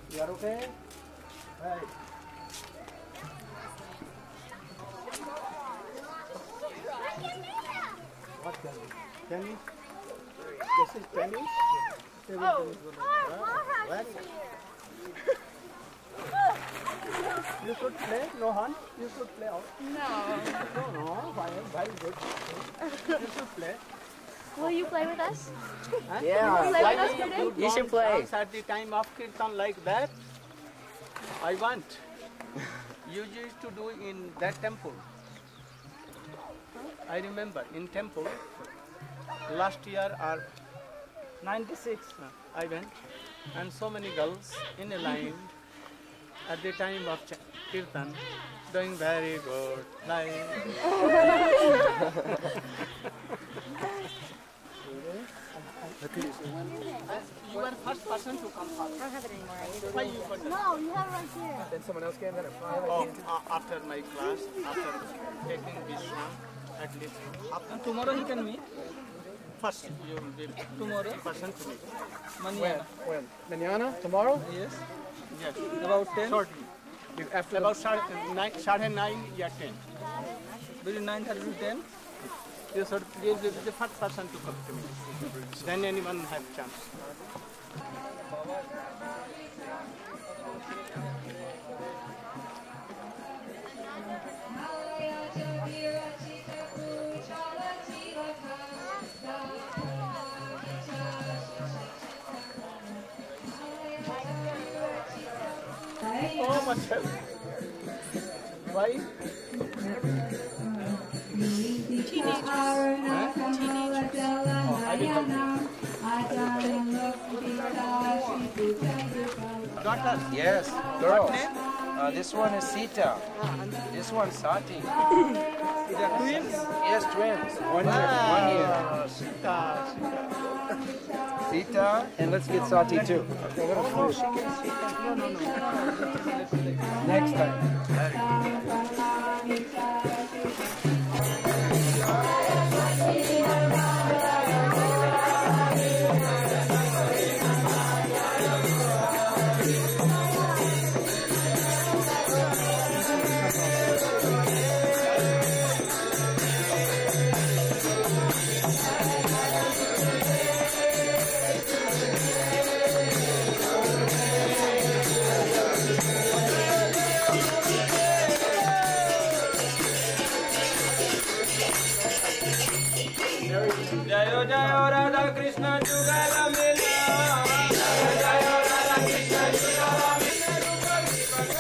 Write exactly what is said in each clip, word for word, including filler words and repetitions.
You are okay? Right. What tennis? Tennis? This is tennis? Table Oh, tennis. oh, Very good. You should play, no hunt. You should play out. No. No, no, fine, very good. You should play. Will you play with us? Huh? Yeah. Play Why with us you today? don't You should play. dance at the time of kirtan like that? I want. You used to do in that temple. I remember in temple last year or ninety-six I went, and so many girls in a line at the time of ch- kirtan doing very good. Like you were first person to come first. I don't have it anymore. Why you got No, you have it right here. Then someone else can. Then a Oh, uh, after my class, after taking Vishram, at least after Tomorrow he can meet. first you will be Tomorrow. person to me. Manana. When? Manana? Tomorrow? Yes. Yes, About ten. shortly. After About sadhe nine, sadhe nine, yeah, ten. Between nine thirty to ten. You should be the the first person to come to me. Then anyone have chance. Oh, much help. Why? Daughter. Yes, girls. Uh, this one is Sita. This one Sati. They are twins. Yes, twins. One year. One year. Ah, Sita, Sita. Sita, and let's get Sati too. Oh, she can see. No, no, no. Next time. Jayo Jayo Radha Krishna Jugala Mela. Jayo Jayo Radha Krishna Jugala Mela.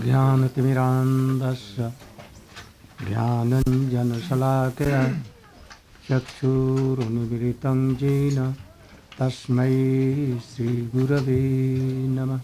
ज्ञानतिमिरान्धस्य ज्ञानञ्जनशलाकया चक्षुरुन्मीलितं येन तस्मै श्रीगुरवे नमः।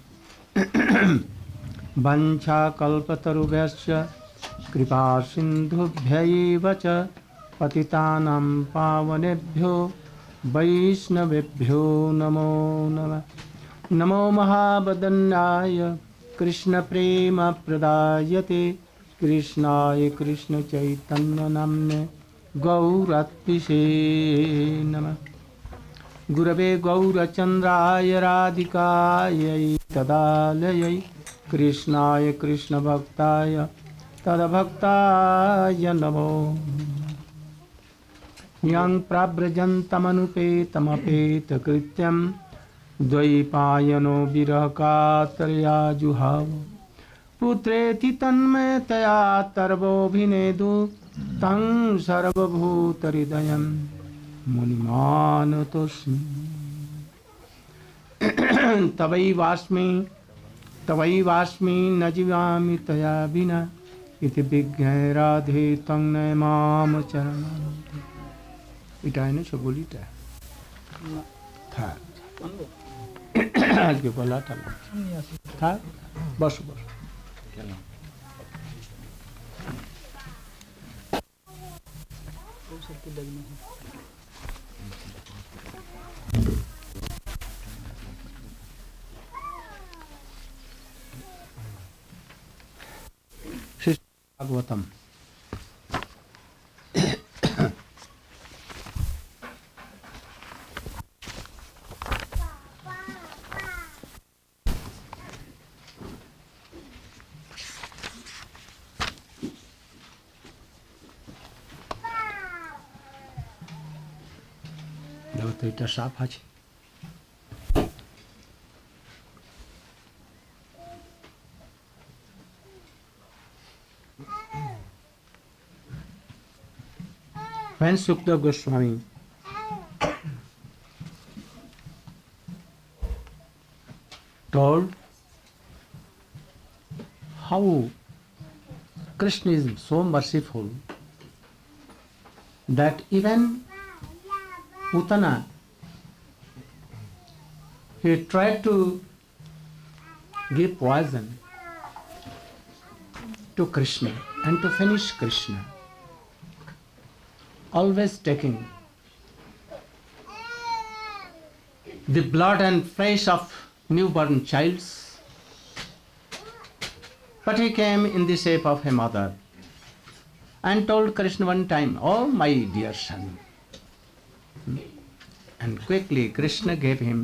वञ्चाकल्पतरुभ्यश्च कृपासिन्धुभ्यैव च पतितानां पावनेभ्यो वैष्णवेभ्यो नमो नमः। नमो महावदन्याय कृष्णप्रेमप्रदायते कृष्णाय कृष्णचैतन्यनाम्ने गौरत्पिषे नमः। गुरवे गौरचन्द्राय राधिकायै तदालयै कृष्णाय कृष्णभक्ताय तद्भक्ताय नमो। यं प्रव्रजन्तमनुपेतमपेतकृत्यं द्वैपायनो विरहकातर्या जुहाव पुत्रेति तन्मयतया तर्वोऽभिनेदु तं सर्वभूतहृदयं मुनिमानतोऽस्मि। तवैवास्मि तवैवास्मि न जीवामि तया विना इति विज्ञाय राधे तं नय माम चरणं। এটা এনে সবলিটা থাক আজকে বলাটা থাক বসো বসো কেন শ্রী ভাগবতম তো এটা সাপ আছে when Sukta Goswami told how Krishna is so merciful that even Putana, he tried to give poison to Krishna and to finish Krishna, always taking the blood and flesh of newborn childs, but he came in the shape of a mother and told Krishna one time, "Oh my dear son," and quickly Krishna gave him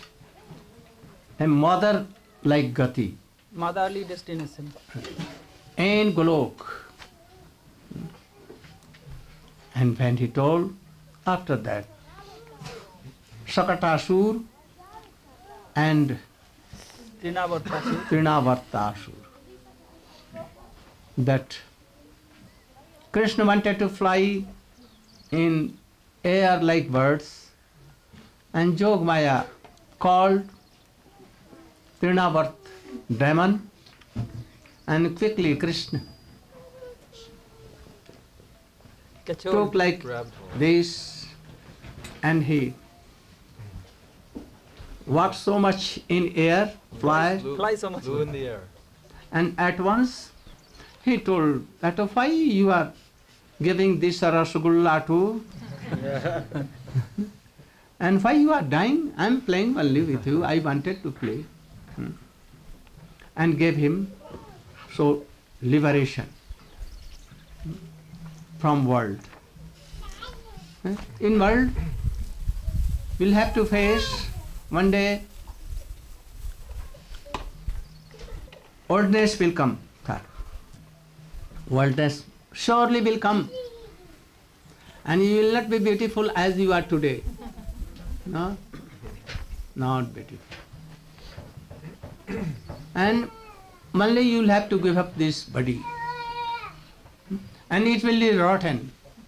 a mother-like gati, Motherly destination. in Golok. And when he told, after that, Sakatasur and Trinavartasur. Trinavartasur, that Krishna wanted to fly in air like birds, and Jogmaya called Trinavart demon, and quickly Krishna took like this, and he walked so much in air, fly, Fly so much. Flew in the air. and at once he told that why you are giving this rasgulla to and why you are dying? I am playing only with you. I wanted to play. Hmm. And gave him so liberation from world. In world, we'll have to face one day oldness will come. Oldness surely will come, and you will not be beautiful as you are today. No, not beautiful. And only you will have to give up this body, and it will be rotten.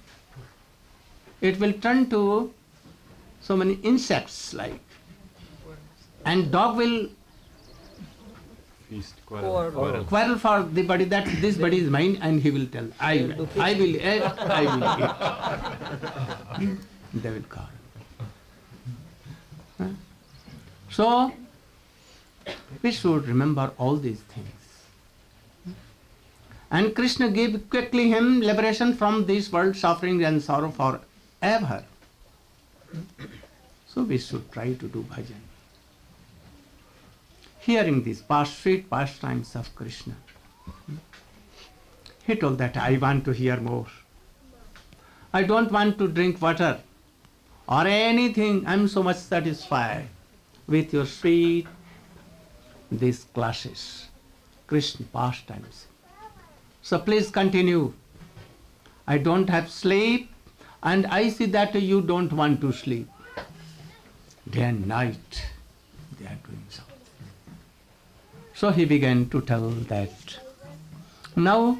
It will turn to so many insects like, and dog will feast, Quarrel. quarrel. quarrel for the body, that this body is mine, and he will tell, I They will will, do I will eat, I will eat. They will quarrel. Huh? So, we should remember all these things. And Krishna gave quickly him liberation from this world suffering and sorrow forever. So we should try to do bhajan. Hearing these past sweet pastimes of Krishna, he told that I want to hear more. I don't want to drink water or anything. I am so much satisfied with your sweet, these classes, Krishna pastimes. So please continue. I don't have sleep, and I see that you don't want to sleep. Day and night they are doing so. So he began to tell that. Now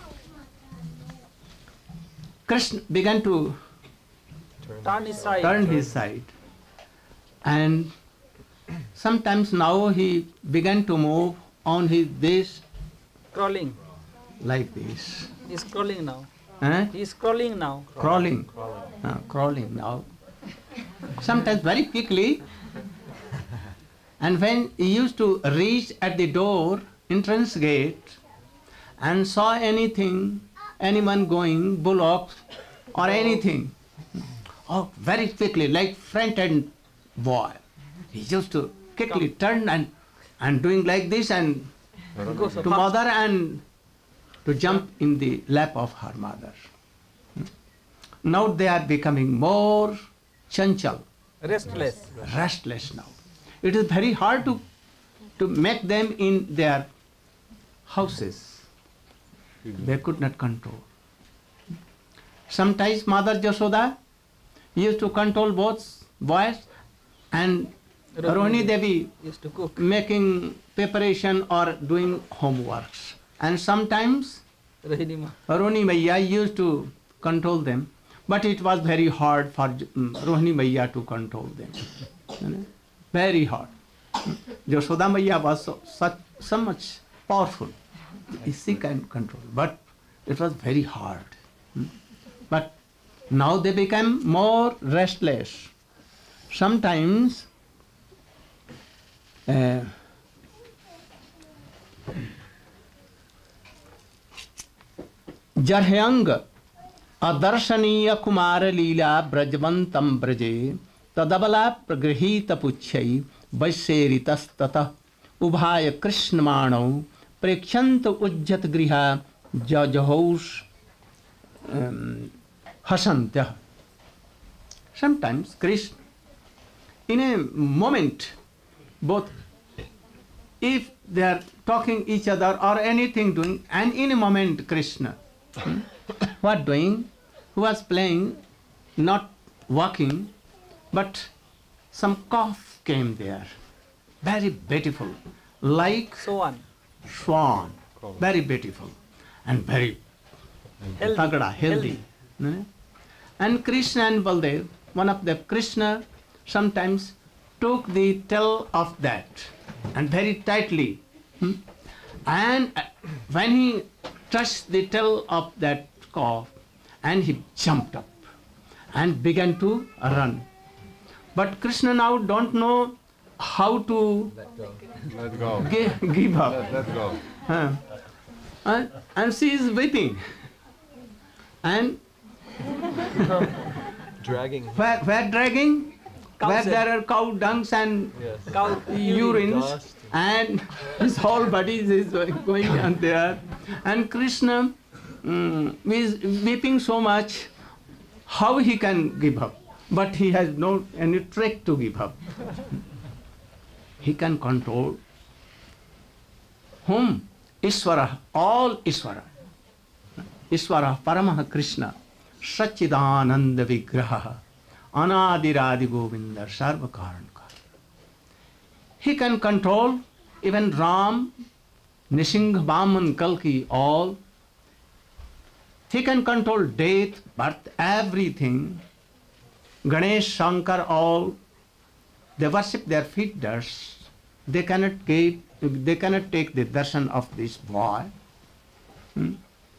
Krishna began to Turn his side. turn his side, and sometimes now he began to move on his this Crawling. like this. He's crawling now. Huh? He's crawling now. Crawling. Uh, crawling now. Sometimes very quickly. And when he used to reach at the door, entrance gate, and saw anything, anyone going, bullocks or anything, oh, very quickly, like front-end boy, he used to quickly turn and, and doing like this and Go so to fast. mother and to jump in the lap of her mother. Now they are becoming more chanchal, Restless. restless now. It is very hard to, to make them in their houses. They could not control. Sometimes Mother Jashoda used to control both boys, and Rohini Devi Used to cook. making preparation or doing homeworks. And sometimes Rohini Rohini Maiya used to control them, but it was very hard for um, Rohini Maiya to control them. You know? Very hard. Jashoda Maiya was so, such, so much powerful. She can control, but it was very hard. Hmm? But now they became more restless. Sometimes uh, Jarhyang अदर्शनीय Kumar Leela ब्रजवंतम ब्रजे तदबला प्रगृहीत पुच्छै वैशेरितस्ततः उभाय कृष्णमाणौ प्रेक्षंत उज्जत गृहा जजहौष हसन्त्यः. Sometimes Krishna, in a moment, both if they are talking each other or anything doing, and in a moment Krishna what doing? Who was playing, not walking, but some calf came there, very beautiful, like So on. swan, very beautiful and very Healthy. tagda, healthy. No? And Krishna and Baldev, one of the Krishna sometimes took the tail of that and very tightly. Hmm? And uh, when he touched the tail of that calf, and he jumped up and began to run. But Krishna now don't know how to Let go. give, give up. Let, let go. Huh. And, and she is weeping. And Dragging. where, where dragging? Cows where and- there are cow dungs and Yes. Cow urines, dust. and his whole body is going on there. And Krishna mm, is weeping so much, how he can give up? But he has no any trick to give up. He can control whom? Ishvara, all Ishvara. Ishvara, Paramah Krishna, Sachidananda Vigraha, Anadiradi Govinda, Sarva Karanka. He can control even Ram, Nisingh, Vaman, Kalki, all. He can control death, birth, everything. Ganesh, Shankar, all. They worship their feet dust. they cannot give, they cannot take the darshan of this boy. Hmm?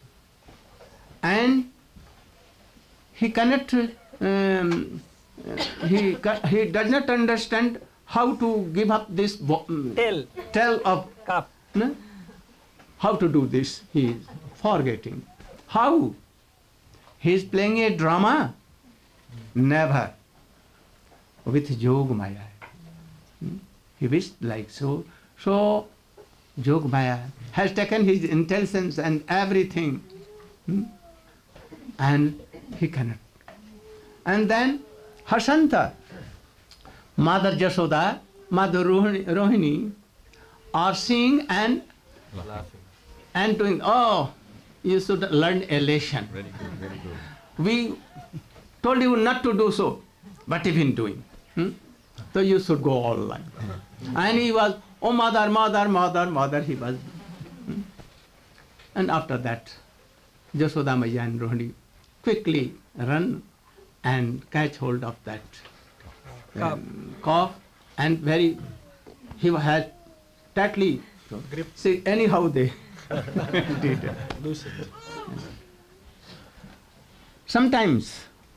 And he cannot, um, he, ca- he does not understand how to give up this bo- Tail. tail of, Cup. no? How to do this, he is forgetting. How? He is playing a drama? Never. With Yog Maya. Hmm? He wished like so. So, Yog Maya has taken his intelligence and everything. Hmm? And he cannot. And then Hasanta, Mother Jashoda, Mother Rohini, Rohini are seeing and and doing, oh, you should learn a lesson. Very good, very good. We told you not to do so, but even doing. Hmm? So you should go all like. And he was, oh mother, mother, mother, mother, he was. Hmm? And after that, Jashoda Maya and Rohini quickly run and catch hold of that um, calf, and very, he had tightly grip. See, anyhow they did it. Sometimes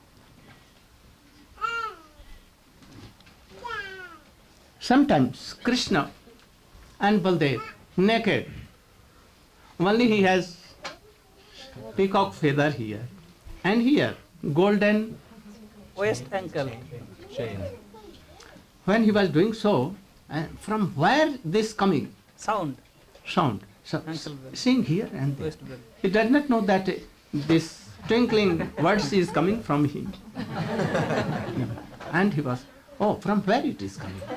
sometimes Krishna and Baldev naked, only he has peacock feather here and here golden. Waist ankle. Chain. When he was doing so, uh, from where this coming Sound. sound? So, Ankle bell. sing here and there. Waist bell. He does not know that uh, this twinkling words is coming from him. No. And he was, oh, from where it is coming?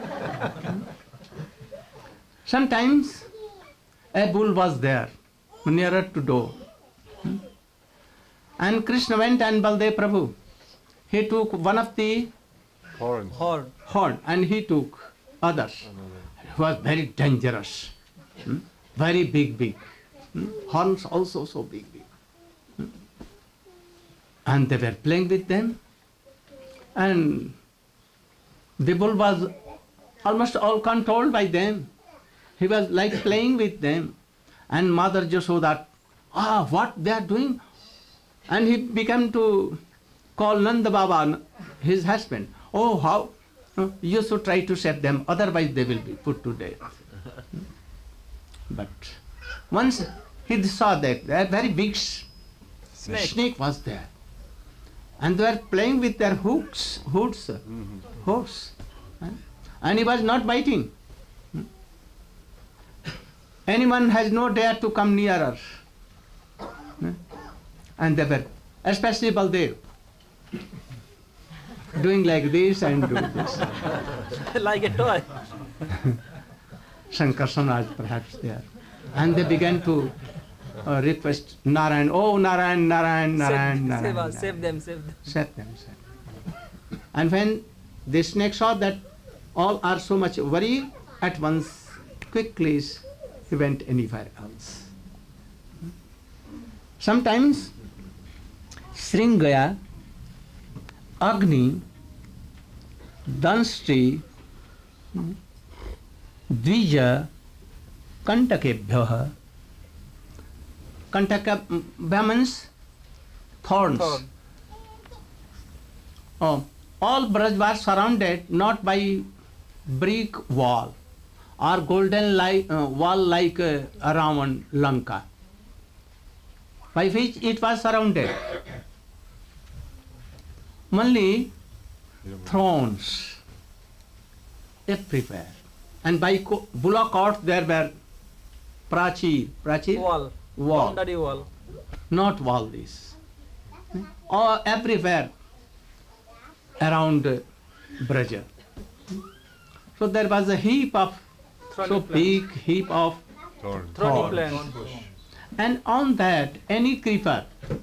Sometimes a bull was there, nearer to door. Hmm? And Krishna went and Baldev Prabhu, he took one of the Horns. Horn. horn and he took others. It was very dangerous. Hmm? Very big, big. Hmm? Horns also so big, big. Hmm? And they were playing with them. And the bull was almost all controlled by them. He was like playing with them. And Mother Jashoda, ah, what they are doing? And he began to call Nanda Baba, his husband. Oh, how? Uh, You should try to save them, otherwise they will be put to death. But once he saw that a very big s- Snake. snake was there. And they were playing with their hooks, hooks, hooks. Huh? And he was not biting. Hmm. Anyone has no dare to come nearer. Huh? And they were, especially Baldev, doing like this and doing this. Like a toy. Shankar Samraj perhaps there. And they began to uh, request Narayan, oh Narayan, Narayan, Narayan, Save, Narayan. save, us, Narayan. save them, save them. Save them, save them. And when the snake saw that all are so much worried, at once quickly he went anywhere else. Sometimes Sringaya, Agni, Danstri, Dvija, Kantakebhyaha. Kantakebhya means thorns. Thorn. Oh, all Braj were surrounded not by brick wall or golden like, uh, wall like uh, around Lanka, by which it was surrounded. Only thrones everywhere. And by co- bullock cart there were prachi, prachi, Wall. wall, Boundary wall. not wall this. Or everywhere around uh, Braja. So there was a heap of, Thorny so plant. big heap of, Thorn. Thorny Thorn. plant. and on that any creeper,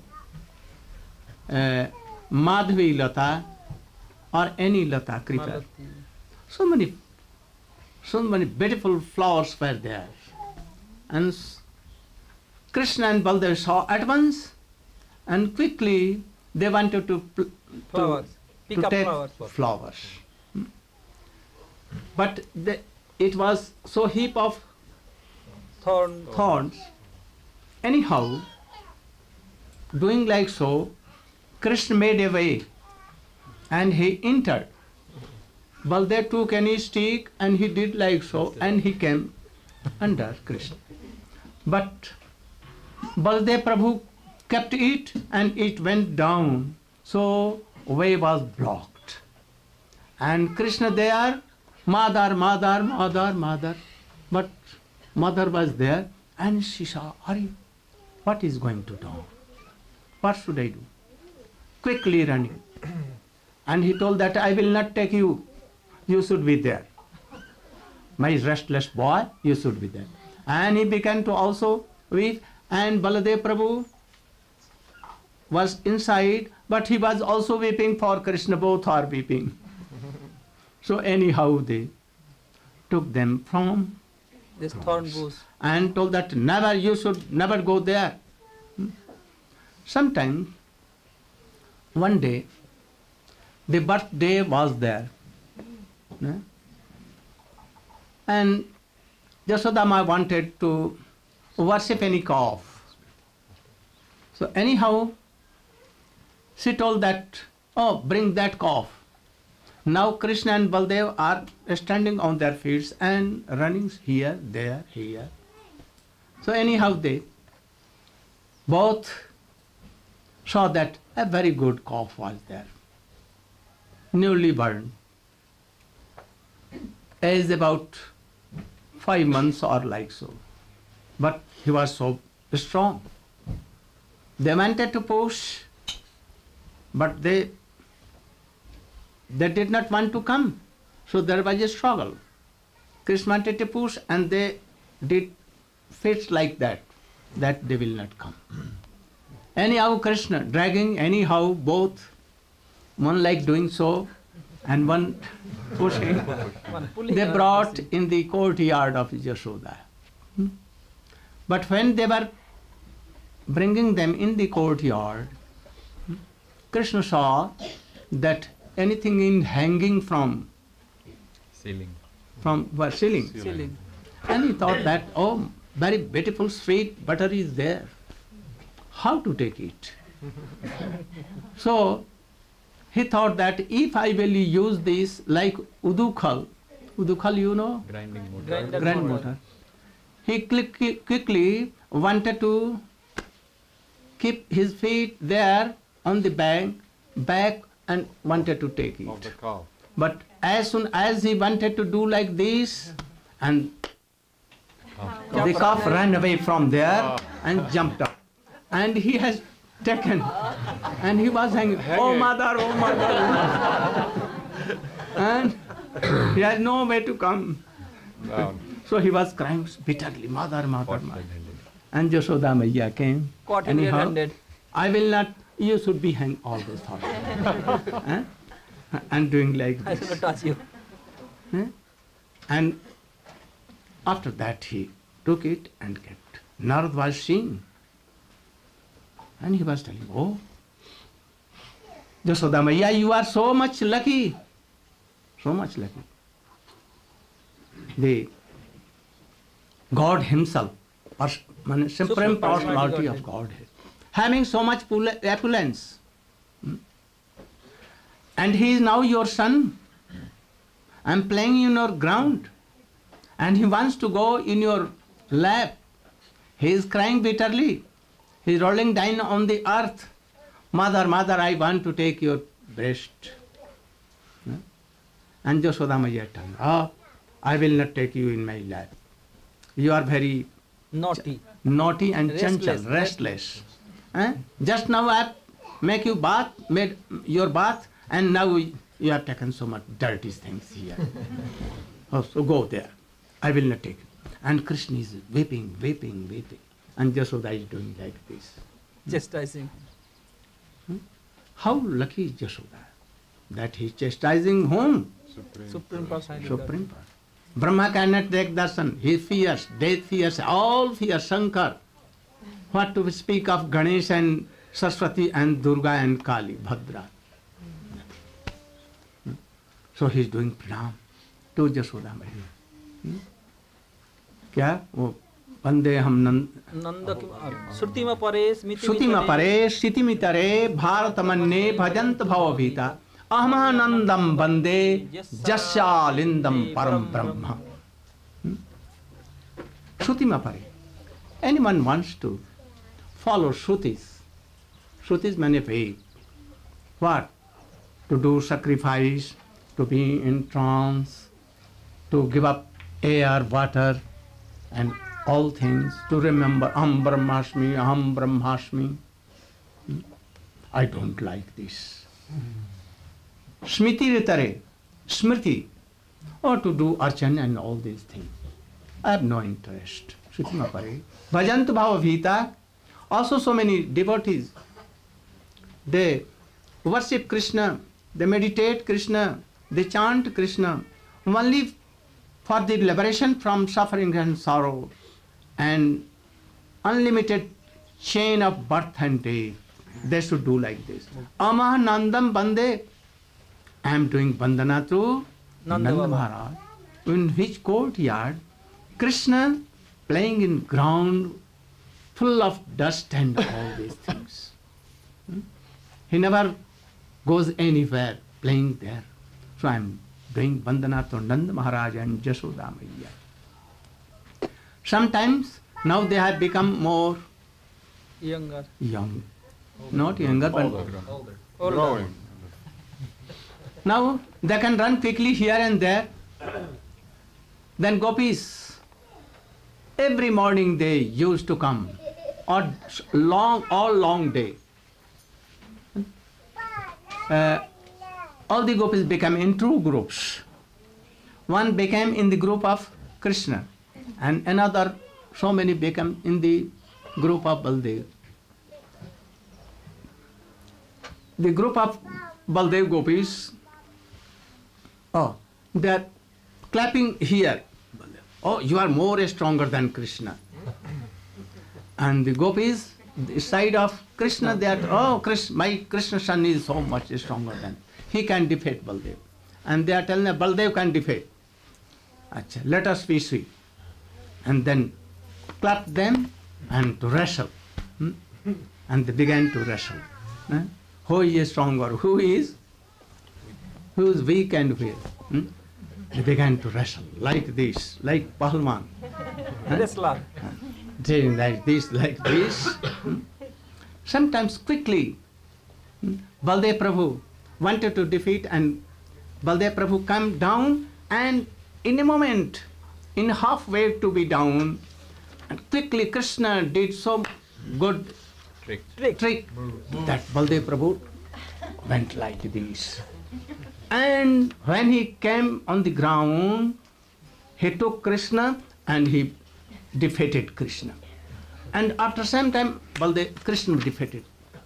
uh, Madhvi Lata or any Lata creeper, Malati. so many, so many beautiful flowers were there. And s- Krishna and Baldev saw at once, and quickly they wanted to, pl- Flowers. to, Pick to up take flowers. flowers. Hmm. But they, it was so heap of Thorn. thorns. Anyhow, doing like so, Krishna made a way and he entered. Baldev took any stick and he did like so and he came under Krishna. But Baldev Prabhu kept it and it went down. So way was blocked. And Krishna there, Mother, Mother, Mother, Mother. But Mother was there and she saw, Ari, what is going to do? What should I do? Quickly running. And he told that I will not take you. You should be there. My restless boy, you should be there. And he began to also weep. And Baladev Prabhu was inside, but he was also weeping for Krishna. Both are weeping. So anyhow they took them from This thorn bush. and told that never, you should never go there. Sometime, one day, the birthday was there. Yeah? And Yasodama wanted to worship any calf. So anyhow, she told that, oh, bring that calf. Now Krishna and Baldev are standing on their feet and running here, there, here. So anyhow they both saw that a very good calf was there, newly born, aged about five months or like so. But he was so strong. They wanted to push, but they they did not want to come. So there was a struggle. Krishna wanted to push and they did fits like that, that they will not come. Anyhow Krishna dragging, anyhow both, one like doing so and one pushing, One pulling they and brought pushing. in the courtyard of Yashoda. Hmm? But when they were bringing them in the courtyard, hmm, Krishna saw that anything in hanging from Ceiling. from well, ceiling. Ceiling. And he thought that, oh, very beautiful sweet butter is there. How to take it? So he thought that if I will use this like udukhal, udukhal you know, Grinding motor. Grinder grand motor. motor, he quick, quickly wanted to keep his feet there on the bank, back and wanted to take Of the it. calf. But as soon as he wanted to do like this, and the calf ran away from there and jumped up. And he has taken, and he was hanging, oh mother, oh mother, oh mother. And he had no way to come. Down. So he was crying bitterly, mother, mother, Caught mother. red-handed. And Yashoda Maiya came. Caught him Anyhow, red-handed. I will not, you should be hanged all those thoughts. Eh? And doing like I this. should not touch you. Eh? And after that he took it and kept. Narad was seeing. And he was telling, oh, Yashoda Maiya, you are so much lucky. So much lucky. The God himself, pers- man- supreme Supreme personality personality Godhead. of Godhead, having so much pul- opulence. Hmm? And he is now your son. I am playing in your ground. And he wants to go in your lap. He is crying bitterly. He is rolling down on the earth. Mother, mother, I want to take your breast. Hmm? And Yashoda Maiya turned, oh, I will not take you in my lap. You are very Naughty. naughty and Restless, chanchal, restless. Eh? Just now I have make you bath, made your bath, and now you have taken so much dirty things here. Oh, so go there. I will not take you. And Krishna is weeping, weeping, weeping. And Yashoda is doing like this. Chastising. How lucky is Yashoda that he is chastising whom? Supreme. Supreme personality. Supreme Power. Brahma cannot take darshan. He fears, death fears, all fear Shankar. What to speak of Ganesh and Saraswati and Durga and Kali, Bhadra. Hmm. So he is doing pranam to Yashoda Maiya. क्या वो वंदे हम नंद नंद की श्रुति में परे स्मृति श्रुति में परे स्थिति में तरे भारत मन्ने भजंत भवभीता अहमानंदम वंदे जस्यालिंदम परम ब्रह्म. Shruti Mapare. Anyone wants to follow Shrutis. Shrutis mean faith. What? To do sacrifice, to be in trance, to give up air, water, and all things, to remember Aham Brahmasmi, Aham Brahmasmi. I don't like this. Smriti Ritare, Smriti, or to do archan and all these things. I have no interest. Shruti Mapare. Bhajantu Bhava Vita. Also so many devotees. They worship Krishna, they meditate Krishna, they chant Krishna only for the liberation from suffering and sorrow and unlimited chain of birth and death. They should do like this. Amahanandam Bande. I am doing Bandana to Nanda, Nanda Maharaj. In which courtyard Krishna playing in ground full of dust and all these things. Hmm? He never goes anywhere playing there. So I am doing Vandana to Nanda Maharaj and Jashoda Maiya. Sometimes now they have become more younger, young. Not younger, but older. Growing. Now they can run quickly here and there. Then gopis, every morning they used to come, or long, all long day. Uh, all the gopis became in two groups. One became in the group of Krishna, and another, so many became in the group of Baldev. The group of Baldev gopis, oh, they are clapping here. Oh, you are more stronger than Krishna. And the gopis, the side of Krishna, they are, oh, Krishna, my Krishna son is so much stronger than, he can defeat Baldev. And they are telling that Baldev can defeat. Achha, let us be sweet. And then clap them and to wrestle. Hmm? And they began to wrestle. Eh? Who is stronger? Who is? Who is weak and weak? Hmm? They began to wrestle like this, like Pahalwan. Wrestler. Doing like this, like this. Hmm? Sometimes quickly, hmm? Baldev Prabhu wanted to defeat, and Baldev Prabhu come down, and in a moment, in halfway to be down, and quickly Krishna did so good Trick. Trick. trick that Baldev Prabhu went like this. And when he came on the ground, he took Krishna and he defeated Krishna. And after some time, Baldev, Krishna defeated.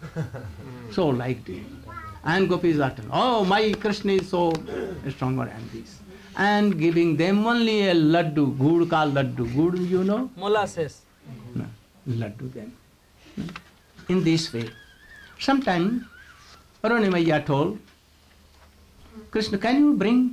So like this. And gopis are telling, oh, my Krishna is so stronger than this. And giving them only a laddu, gud ka laddu. Gud, you know? Molasses. No, laddu then. In this way. Sometime, Arunimaya told, Krishna, can you bring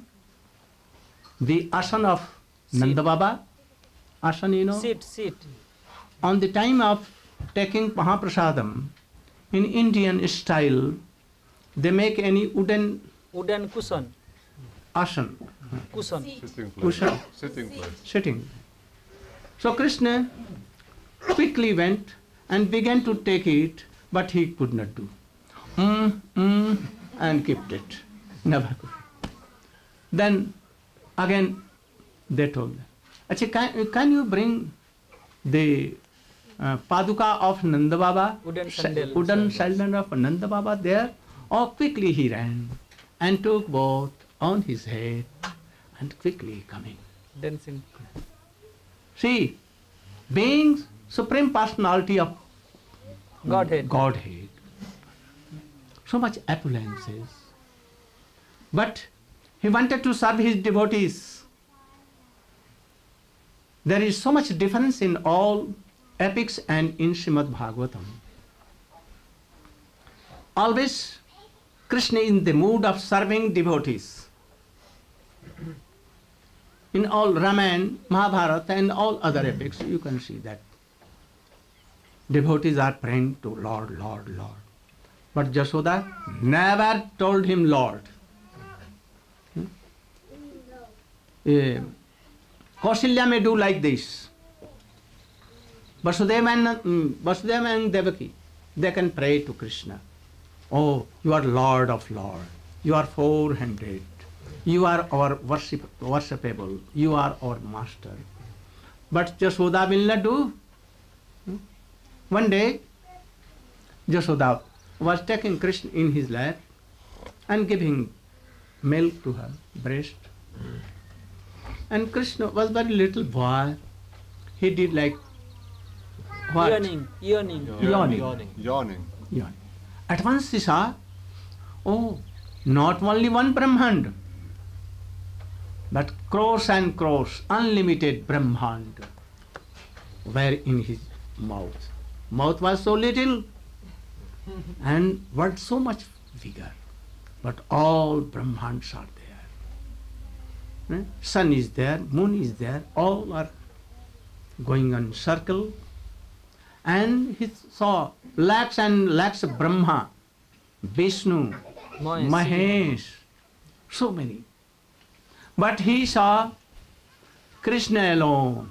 the asan of Nanda Baba? Asan, you know? Sit, sit. On the time of taking Mahaprasadam, in Indian style, they make any wooden Wooden cushion. asan, Cushion. Sitting place. Cushion. Sitting place. sitting. So Krishna quickly went and began to take it, but he could not do. Mm, mm, and kept it. Never could. Then again they told him, Achha, can, can you bring the uh, Paduka of Nanda Baba? Wooden Sa- sandal. Wooden sandal of Nanda Baba there? Oh, quickly he ran and took both on his head and quickly coming. Dancing. See, being Supreme Personality of Godhead. Godhead, so much appulences. But he wanted to serve his devotees. There is so much difference in all epics and in Srimad Bhagavatam. Always Krishna in the mood of serving devotees. in all Ramayana, Mahabharata and all other epics, you can see that devotees are praying to Lord, Lord, Lord. But Jashoda never told him Lord. Hmm? Uh, Kausalya may do like this. Vasudeva and, um, Vasudeva and Devaki, they can pray to Krishna. Oh, you are Lord of Lord. You are four-handed. You are our worship, worshipable. You are our master. But Jashoda will not do. Hmm? One day, Jashoda was taking Krishna in his lap and giving milk to her breast. And Krishna was very little boy. He did like what? Yearning, yearning. Yawning. Yawning. Yawning. At once he saw, oh, not only one Brahmand, but crores and crores, unlimited Brahmand were in his mouth. Mouth was so little and what so much vigor, but all Brahmands are there. Eh? Sun is there, moon is there, all are going on circle, and he saw lakhs and lakhs of Brahma, Vishnu, Mahesh. Mahesh, so many. But he saw Krishna alone.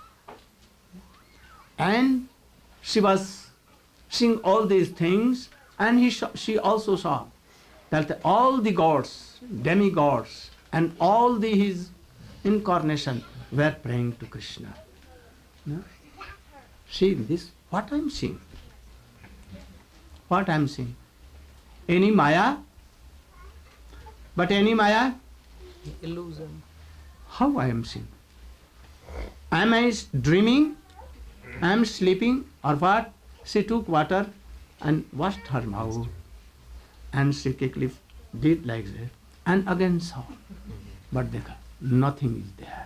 And she was seeing all these things, and he saw, she also saw that all the gods, demigods, and all the, his incarnation were praying to Krishna. No? See this, what I am seeing? What I am seeing? Any Maya? But any Maya? Illusion. How I am seeing? Am I dreaming? Am I sleeping? Or what? She took water and washed her mouth, and she quickly did like that, and again saw. But dekha, nothing is there.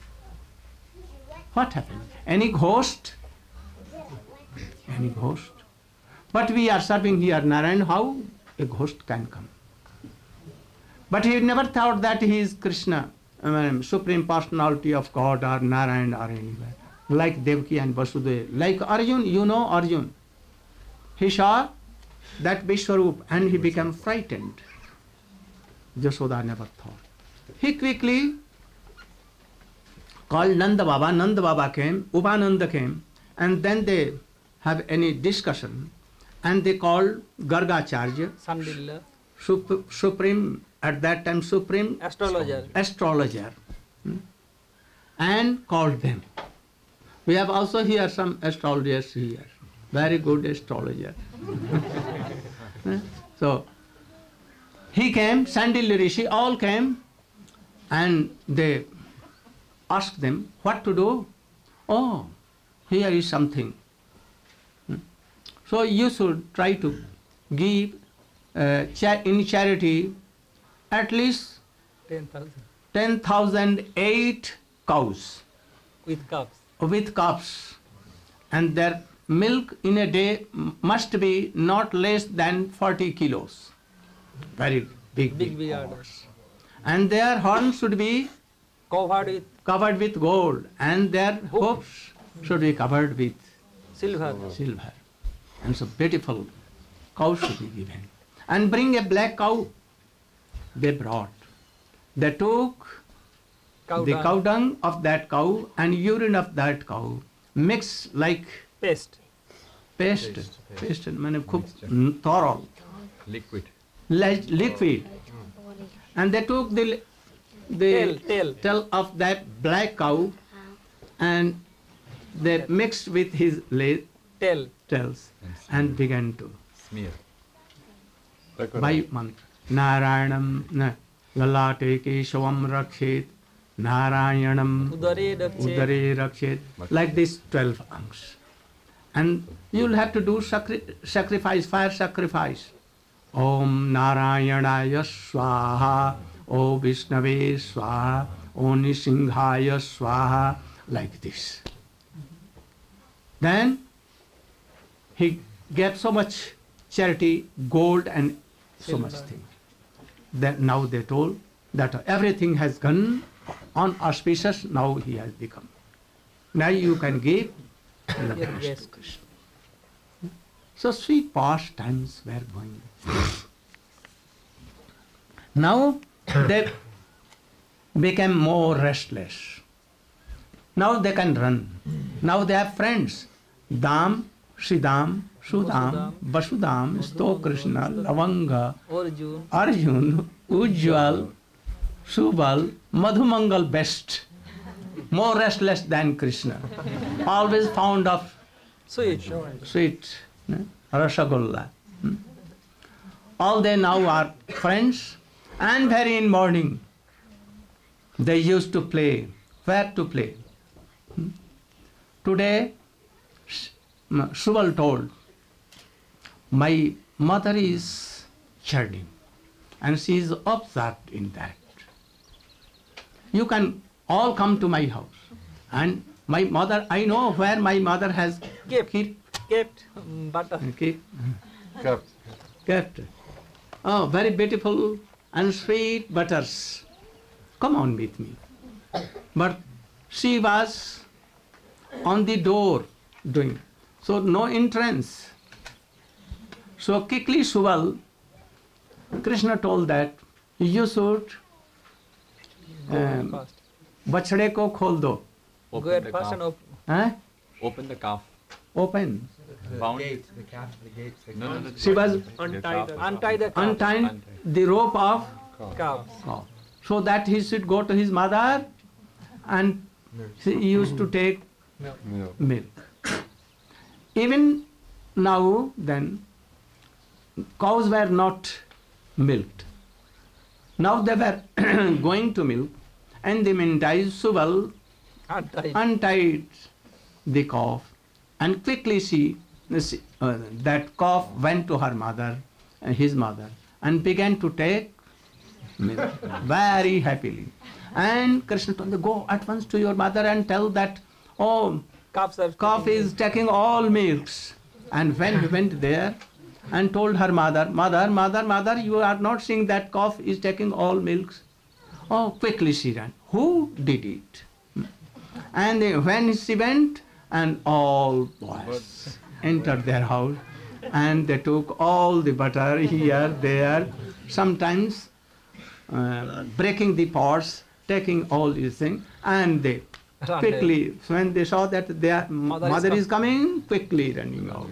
What happened? Any ghost? Any ghost? But we are serving here Narayan, how a ghost can come? But he never thought that he is Krishna, I mean, Supreme Personality of God or Narayan or anywhere. Like Devaki and Vasudeva. Like Arjun, you know Arjun. He saw that Vishwarup and he became frightened. Jashoda never thought. He quickly called Nanda Baba. Nanda Baba came, Upananda came, and then they have any discussion, and they called Gargacharya, Sandilya. Sup- Supreme, at that time Supreme Astrologer. astrologer, hmm, and called them. We have also here some astrologers here, very good astrologer. So he came, Sandilya Rishi, all came, and they asked them what to do. Oh, here is something. Hmm. So you should try to give uh, cha- in charity at least ten thousand. ten thousand eight cows With cups. with calves, and their milk in a day m- must be not less than forty kilos. Very big, Big, big big cows. orders. And their horns should be Covered with covered with gold, and their hoofs should be covered with silver. silver. And so beautiful cows should be given. And bring a black cow. They brought. They took Cow the dung. cow dung of that cow and urine of that cow, mixed like Paste. paste, Paste, paste, মানে খুব thorough, Liquid. like liquid. And they took the the Tail, tail. tail of that black cow, and they mixed with his la- Tail. tails And and began to Smear. by mantra. Narayanam na lalate keshavam rakshet, Narayanam Udare dakshe. udare rakshet, like this twelve angs. And you'll have to do sacri- sacrifice, fire sacrifice. Om Narayanaya Swaha, O Vishnave Swaha, O Nisinghaya Swaha, like this. Then he gave so much charity, gold and so much Silver. thing. That now they told that everything has gone unauspicious, now he has become. Now you can give the Yes, best. yes. Krishna. So sweet past times were going. Now they became more restless. Now they can run. Now they have friends. Dam, Sridam, Sudam, Vasudam, Sto Krishna, Lavanga, Arjun. Arjun, Ujjwal, Subal, Madhumangal best. More restless than Krishna. Always fond of Sweet. sweet, eh, Rasagulla. Hmm. All they now are friends, and very in morning they used to play. Where to play? Hmm. Today, S- m- Subal told, my mother is chiding, and she is observed in that. You can all come to my house, and my mother, I know where my mother has Kept. kept Kept um, butter. keep, kept. Oh, very beautiful and sweet butters. Come on with me. But she was on the door doing, so no entrance. So quickly Subal, Krishna told that you should um, Fast. बछड़े को खोल दो. Go Open at the first and calf. op- Huh? Open the calf. Open. Bound. the calf, the gates, the No, no, no. She was the untie calf the, is untie the calf. untying the rope of calf. cow, so that he should go to his mother, and he used to take milk. Even now, then, cows were not milked. Now they were going to milk, and the meantime Subal Untie. untied the calf, and quickly she, she uh, that calf went to her mother, uh, his mother, and began to take milk very happily. And Krishna told them, go at once to your mother and tell that, oh, Calves are calf is taking all milks. And when he went there and told her mother, mother, mother, mother, you are not seeing that calf is taking all milks. Oh, quickly she ran. Who did it? And they- when she went, and all boys entered their house, and they took all the butter here, there, sometimes uh, breaking the pots, taking all these things, and they Run quickly, when they saw that their Mother mother, is is coming, quickly running out.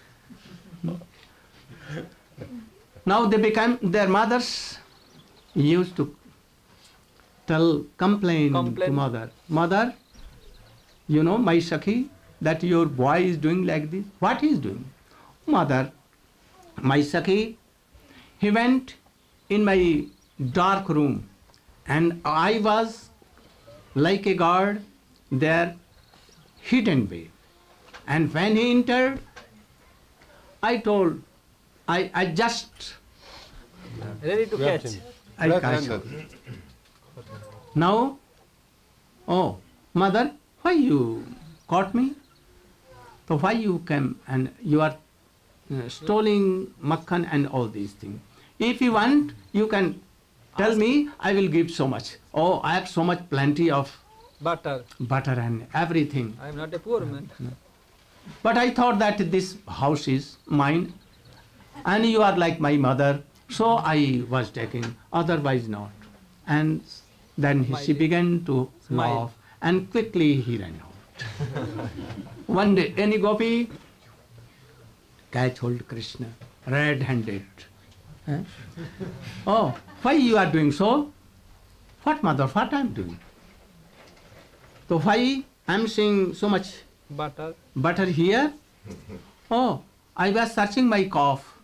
Now they became, their mothers used to tell, complain, to Complain. mother, mother, you know, my Sakhi, that your boy is doing like this. What he is doing? Mother, my Sakhi, he went in my dark room, and I was like a guard there, hidden way. And when he entered, I told, I, I just, ready to catch. I catch him. Now, oh, mother, why you caught me? So why you came and you are uh, stealing makhan and all these things? If you want, you can tell me, I will give so much. Oh, I have so much plenty of Butter. butter and everything. I am not a poor man. But I thought that this house is mine, and you are like my mother, so I was taking, otherwise not. And then he, she Smiley. began to Smile. laugh, and quickly he ran out. One day, any gopi catch hold Krishna, red-handed. Eh? Oh, why you are doing so? What, mother, what I am doing? So why I am seeing so much Butter. butter here? Oh, I was searching my cough.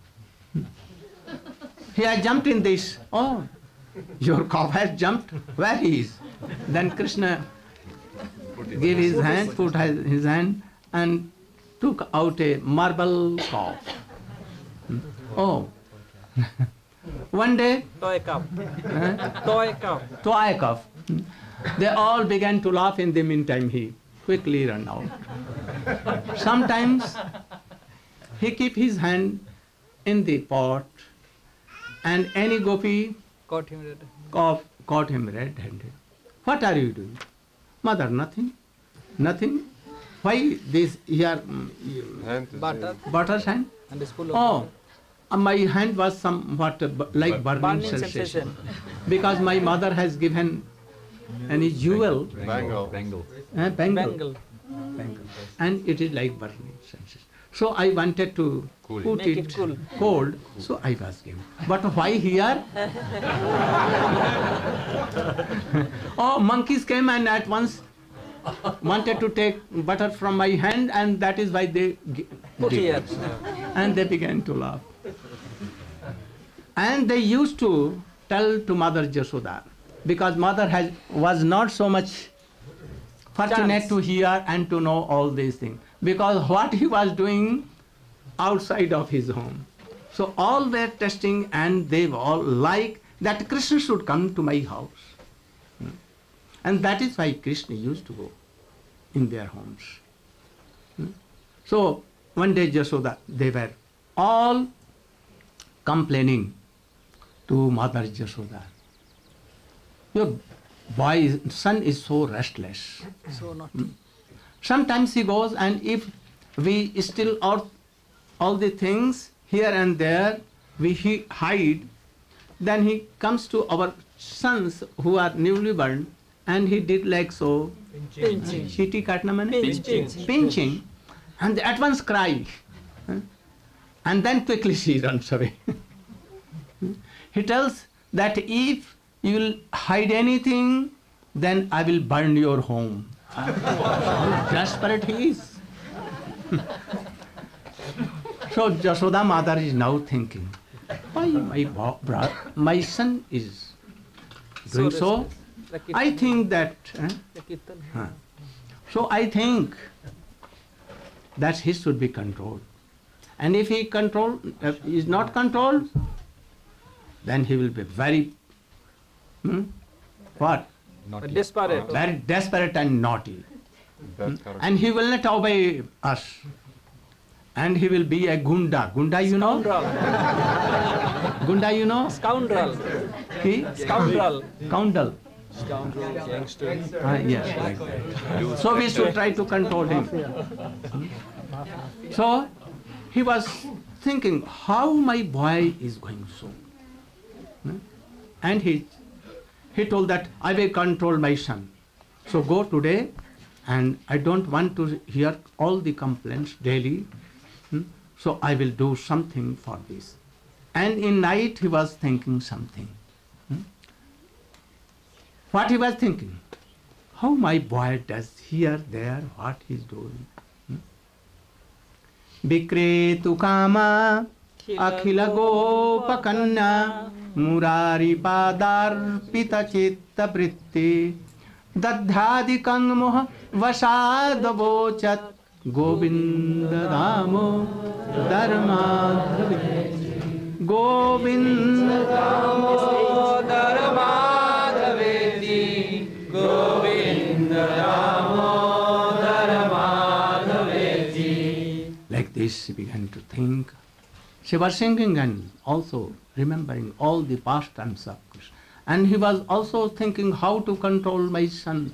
He I jumped in this. Oh, your cough has jumped. Where he is? Then Krishna gave his hand, put his his hand, and took out a marble cough. Oh, one day, Toy cup. eh, Toy cup. toy cough. They all began to laugh. In the meantime, he quickly ran out. Sometimes he keep his hand in the pot, and any gopi Caught him red. caught, caught him red-handed. What are you doing? Mother, nothing. Nothing. Why this here mm, Hand is Butter butter's hand? and a spool of Oh, uh, my hand was somewhat uh, bu- like burning, burning sensation. sensation. Because my mother has given any jewel, Bangle. Bangle. uh, bangle, Bangle. bangle, and it is like burning sensation. So I wanted to Cool it. put Make it cool. cold, so I was given. But why here? Oh, monkeys came and at once wanted to take butter from my hand, and that is why they g- Put did here. it. And they began to laugh. And they used to tell to Mother Jashoda, because mother has was not so much fortunate Chance. to hear and to know all these things, because what he was doing outside of his home. So all were testing, and they were all like that Krishna should come to my house. Hmm. And that is why Krishna used to go in their homes. Hmm. So one day Jashoda, they were all complaining to Mother Jashoda. Your boy, son is so restless. So not. Sometimes he goes, and if we still out all the things here and there, we he hide, then he comes to our sons who are newly born, and he did like so, Pinching. chiti katna mane? Pinching. pinching, and they at once cry, huh? And then quickly she runs away. He tells that if you will hide anything, then I will burn your home. How desperate he is. So Jashoda mother is now thinking, why my bo- bro- my son is doing so? restless. Like it- I think that. eh, like it- Huh. So I think that he should be controlled. And if he control uh, is not controlled, then he will be very hmm, what? Naughty. Desperate. Very desperate and naughty. Bad character. And he will not obey us. And he will be a gunda. Gunda, you know? Scoundrel. Gunda, you know? Scoundrel. He? Scoundrel. Scoundrel. Scoundrel. Gangster. Ah, yes, like that. So we should try to control him. So he was thinking, how my boy is going so. Hmm? And he, he told that I will control my son. So go today, and I don't want to hear all the complaints daily. Hmm? So I will do something for this. And in night he was thinking something. Hmm? What he was thinking? How my boy does here, there, what he's doing. Hmm? Vikretu kama akhila gopakanna murari padar pita chitta vritti dadhadi kanmoha vasadavochat govinda damo dharmadhavi govinda damo dharmadhaveti govinda damo dharmadhaveti. Like this she began to think. She was singing and also remembering all the pastimes of Krishna. And he was also thinking how to control my son.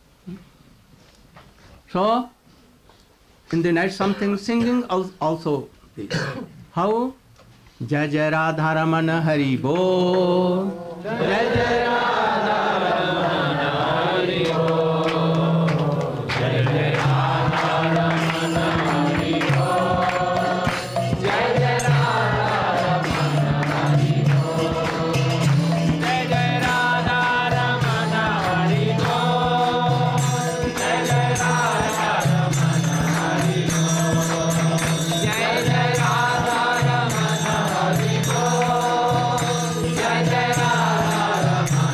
So, in the night something singing al- also this. How? Jai Jai Radha Ramana Hari Bol. Jai Jai Radha Ramana Hari Bol. Jai Jai Radha Ramana Hari Bol. Jai Jai Radha Ramana Hari Bol. Jai Jai Radha Ramana Hari Bol. Jai Jai Radha Ramana Hari Bol. Jai Jai Radha Ramana Hari Bol. Jai Jai Radha Ramana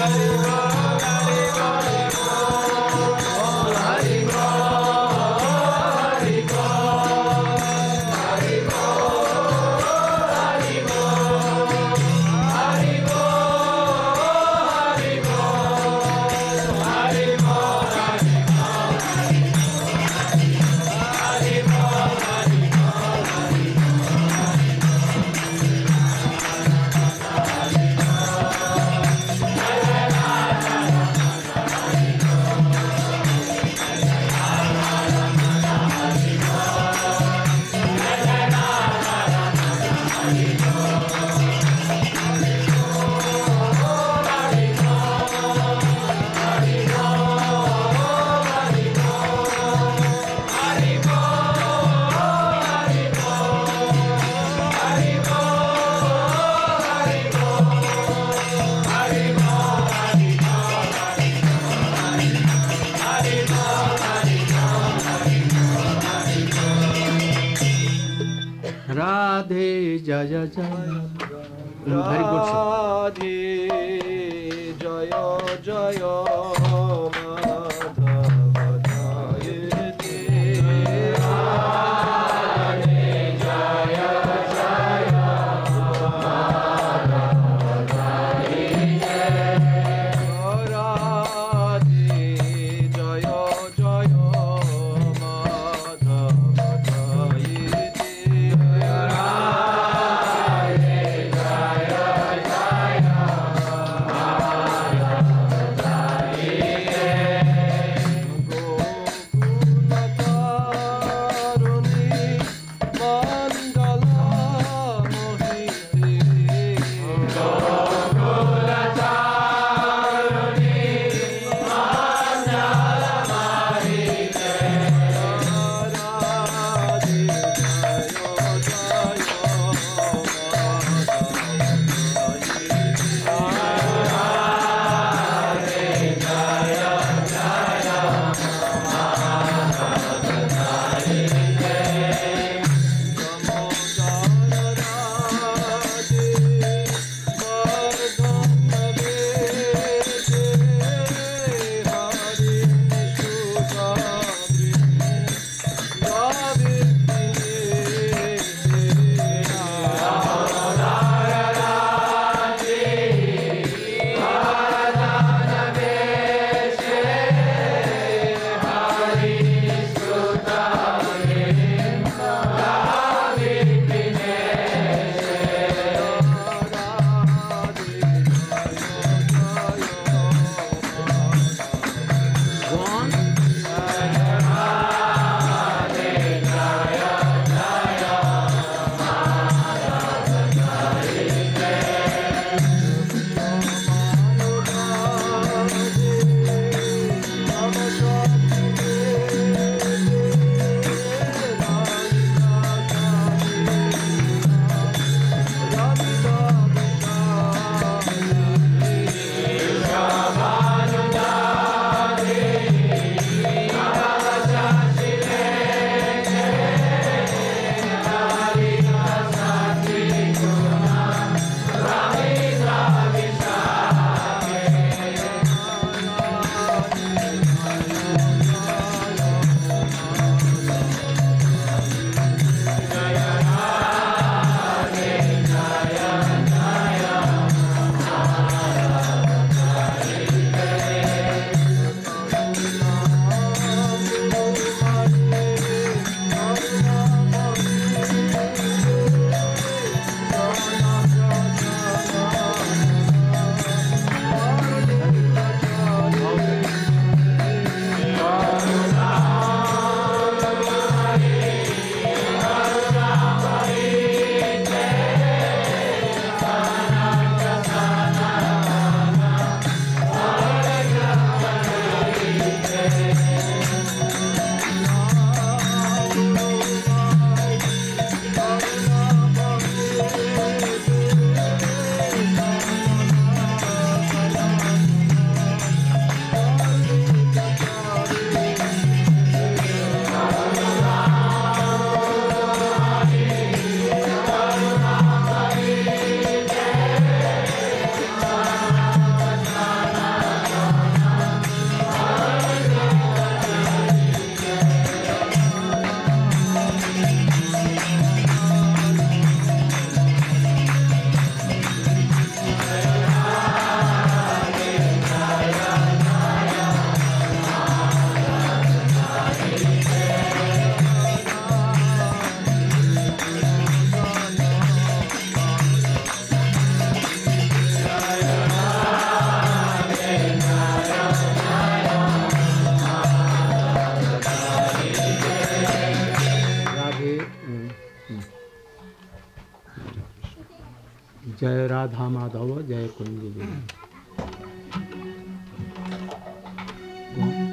Radhe Jaya Jaya. Very good, sir. Radhe Jaya Jaya Madhava Jayate. Radhe Jaya Jaya Madhava Jayate. Radhe Jaya Jaya Madhava Jayate. Radha Madhava Jai Kunji Bihaari. Go on.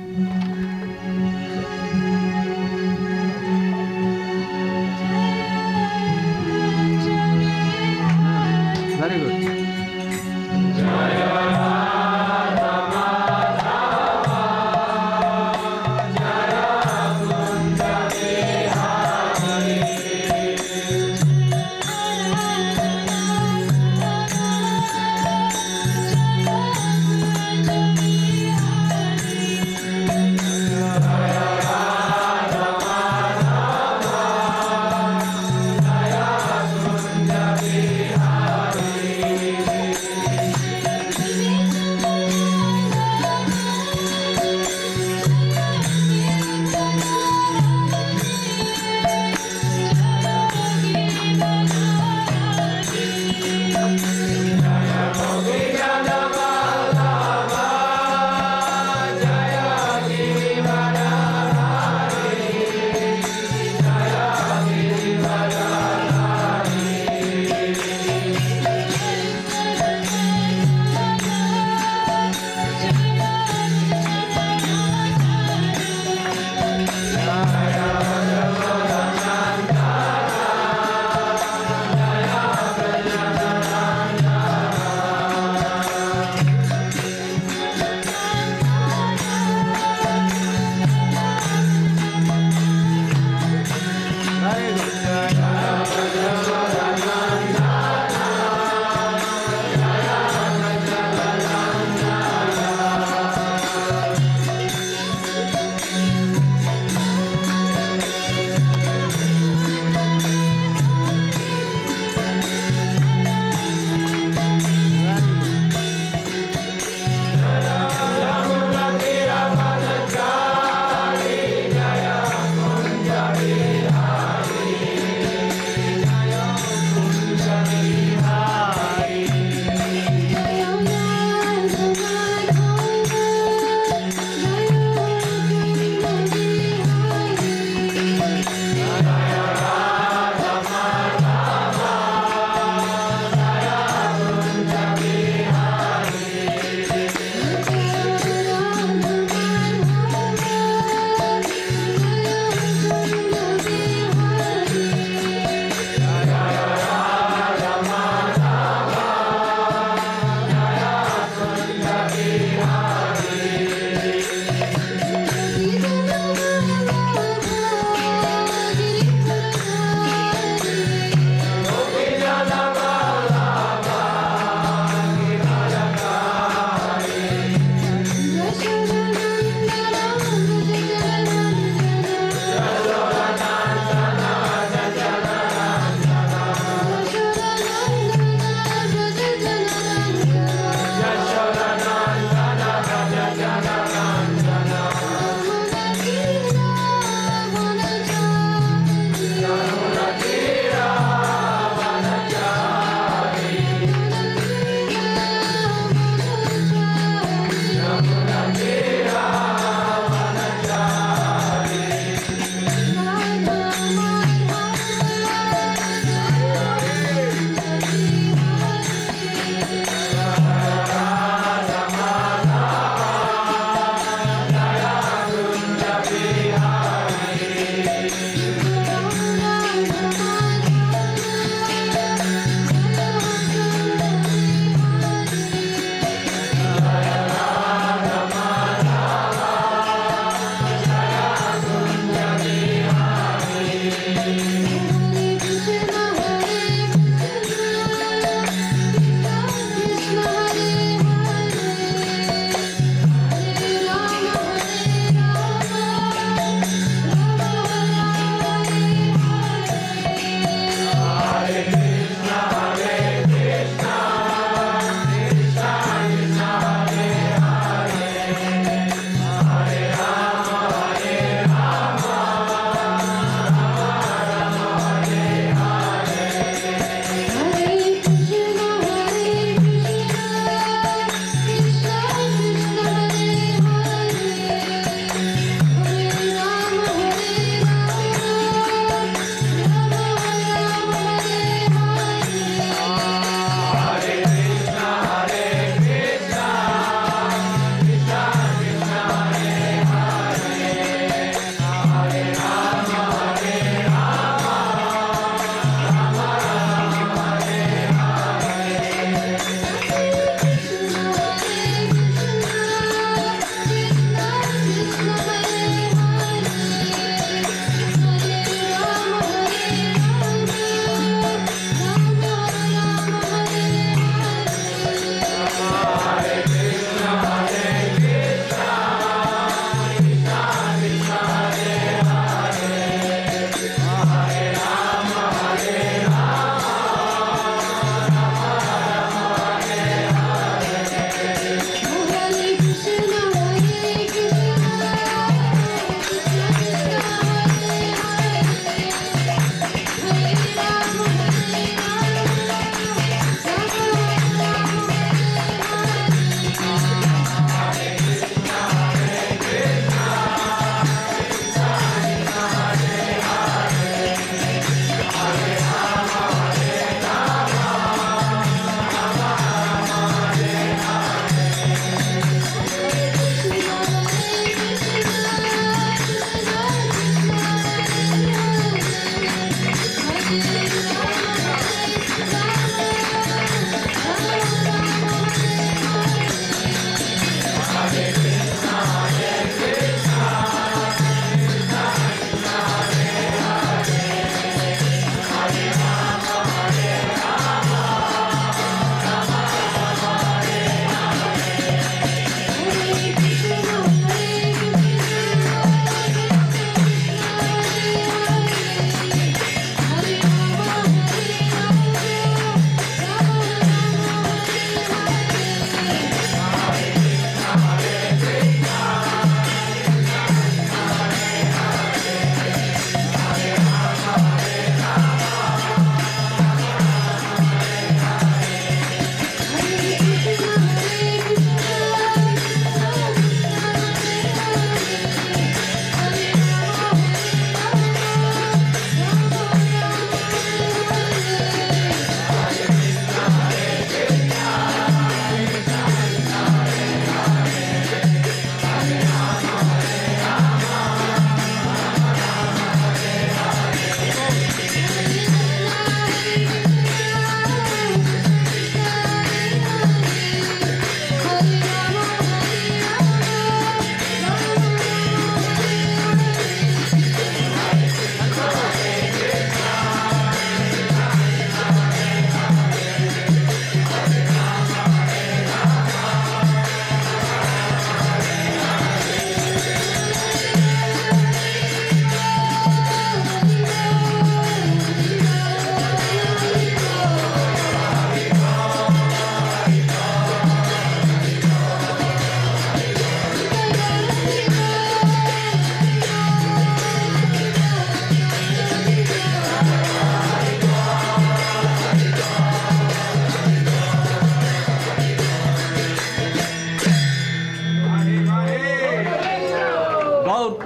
Very good. Jai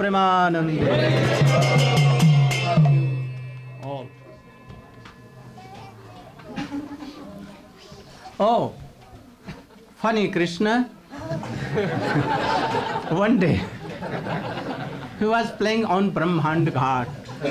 Premanande. All. Oh, funny Krishna. One day, he was playing on Brahmand Ghat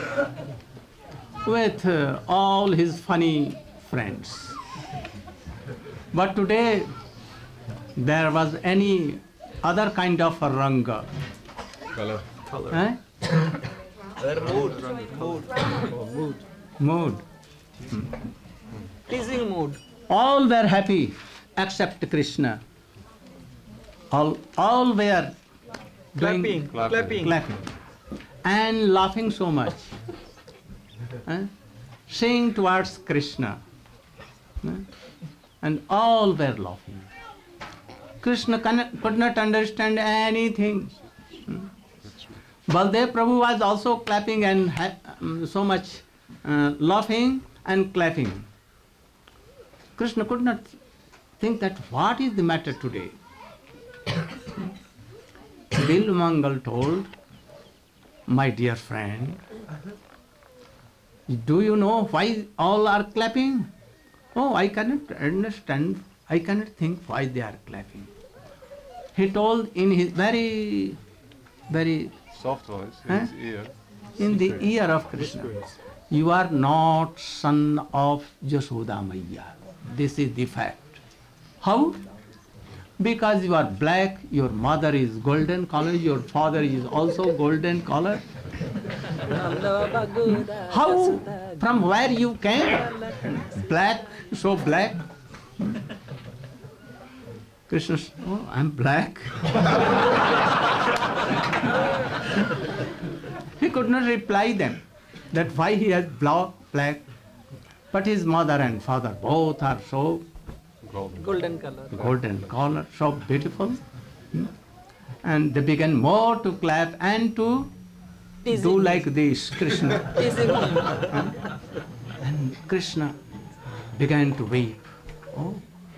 with uh, all his funny friends. But today, there was any other kind of a ranga. Color. Eh? Mood. Mood. Mood. Mood. Teasing mood. All were happy except Krishna. All, all were doing Clapping. Clapping. clapping and laughing so much. Eh? Sing towards Krishna. Eh? And all were laughing. Krishna can, could not understand anything. Hmm? Baldev Prabhu was also clapping and ha- um, so much uh, laughing and clapping. Krishna could not think that what is the matter today. Dil Mangal told, my dear friend, do you know why all are clapping? Oh, I cannot understand, I cannot think why they are clapping. He told in his very, very, Soft voice in Huh? his ear. in the ear of Krishna, you are not son of Jashoda Maiya. This is the fact. How? Because you are black, your mother is golden color, your father is also golden color. How? From where you came? Black, so black. Krishna said, oh, I'm black. He could not reply them that why he has black, black. But his mother and father both are so Golden. Golden color. golden color, so beautiful. Hmm? And they began more to clap and to do like this, Krishna. Teasing him. And Krishna began to weep. Oh,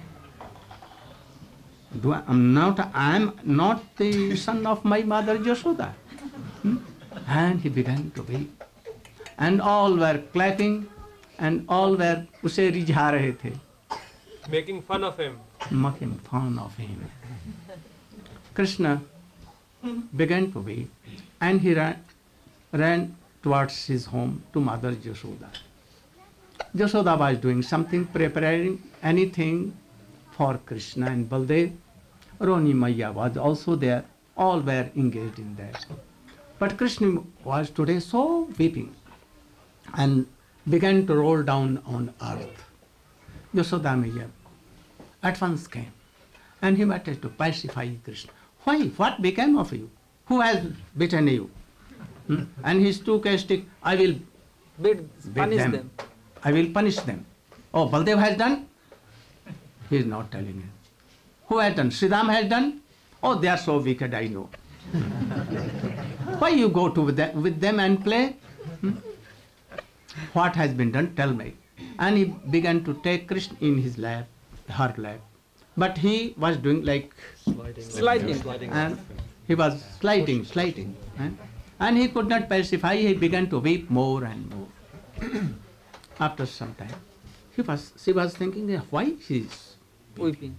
do I, am not, I am not the son of my mother Jashoda. Hmm? And he began to weep. And all were clapping and all were उसे रिझा रहे थे. Making fun of him. Making fun of him. Krishna began to weep and he ran, ran towards his home to Mother Jashoda. Jashoda was doing something, preparing anything for Krishna and Baldev. Roni Maya was also there. All were engaged in that. But Krishna was today so weeping and began to roll down on earth. Yashoda Maya at once came and he wanted to pacify Krishna. Why? What became of you? Who has beaten you? Hmm? And he took a stick. I will Bid, beat punish them. them. I will punish them. Oh, Baldev has done? He is not telling him. Who has done? Sridham has done? Oh, they are so wicked, I know. Why you go to with them, with them and play? Hmm? What has been done? Tell me. And he began to take Krishna in his lap, her lap. But he was doing like, Sliding. and he was sliding, sliding. eh? And he could not pacify, he began to weep more and more. After some time, he was, she was thinking, eh, why she is Weeping.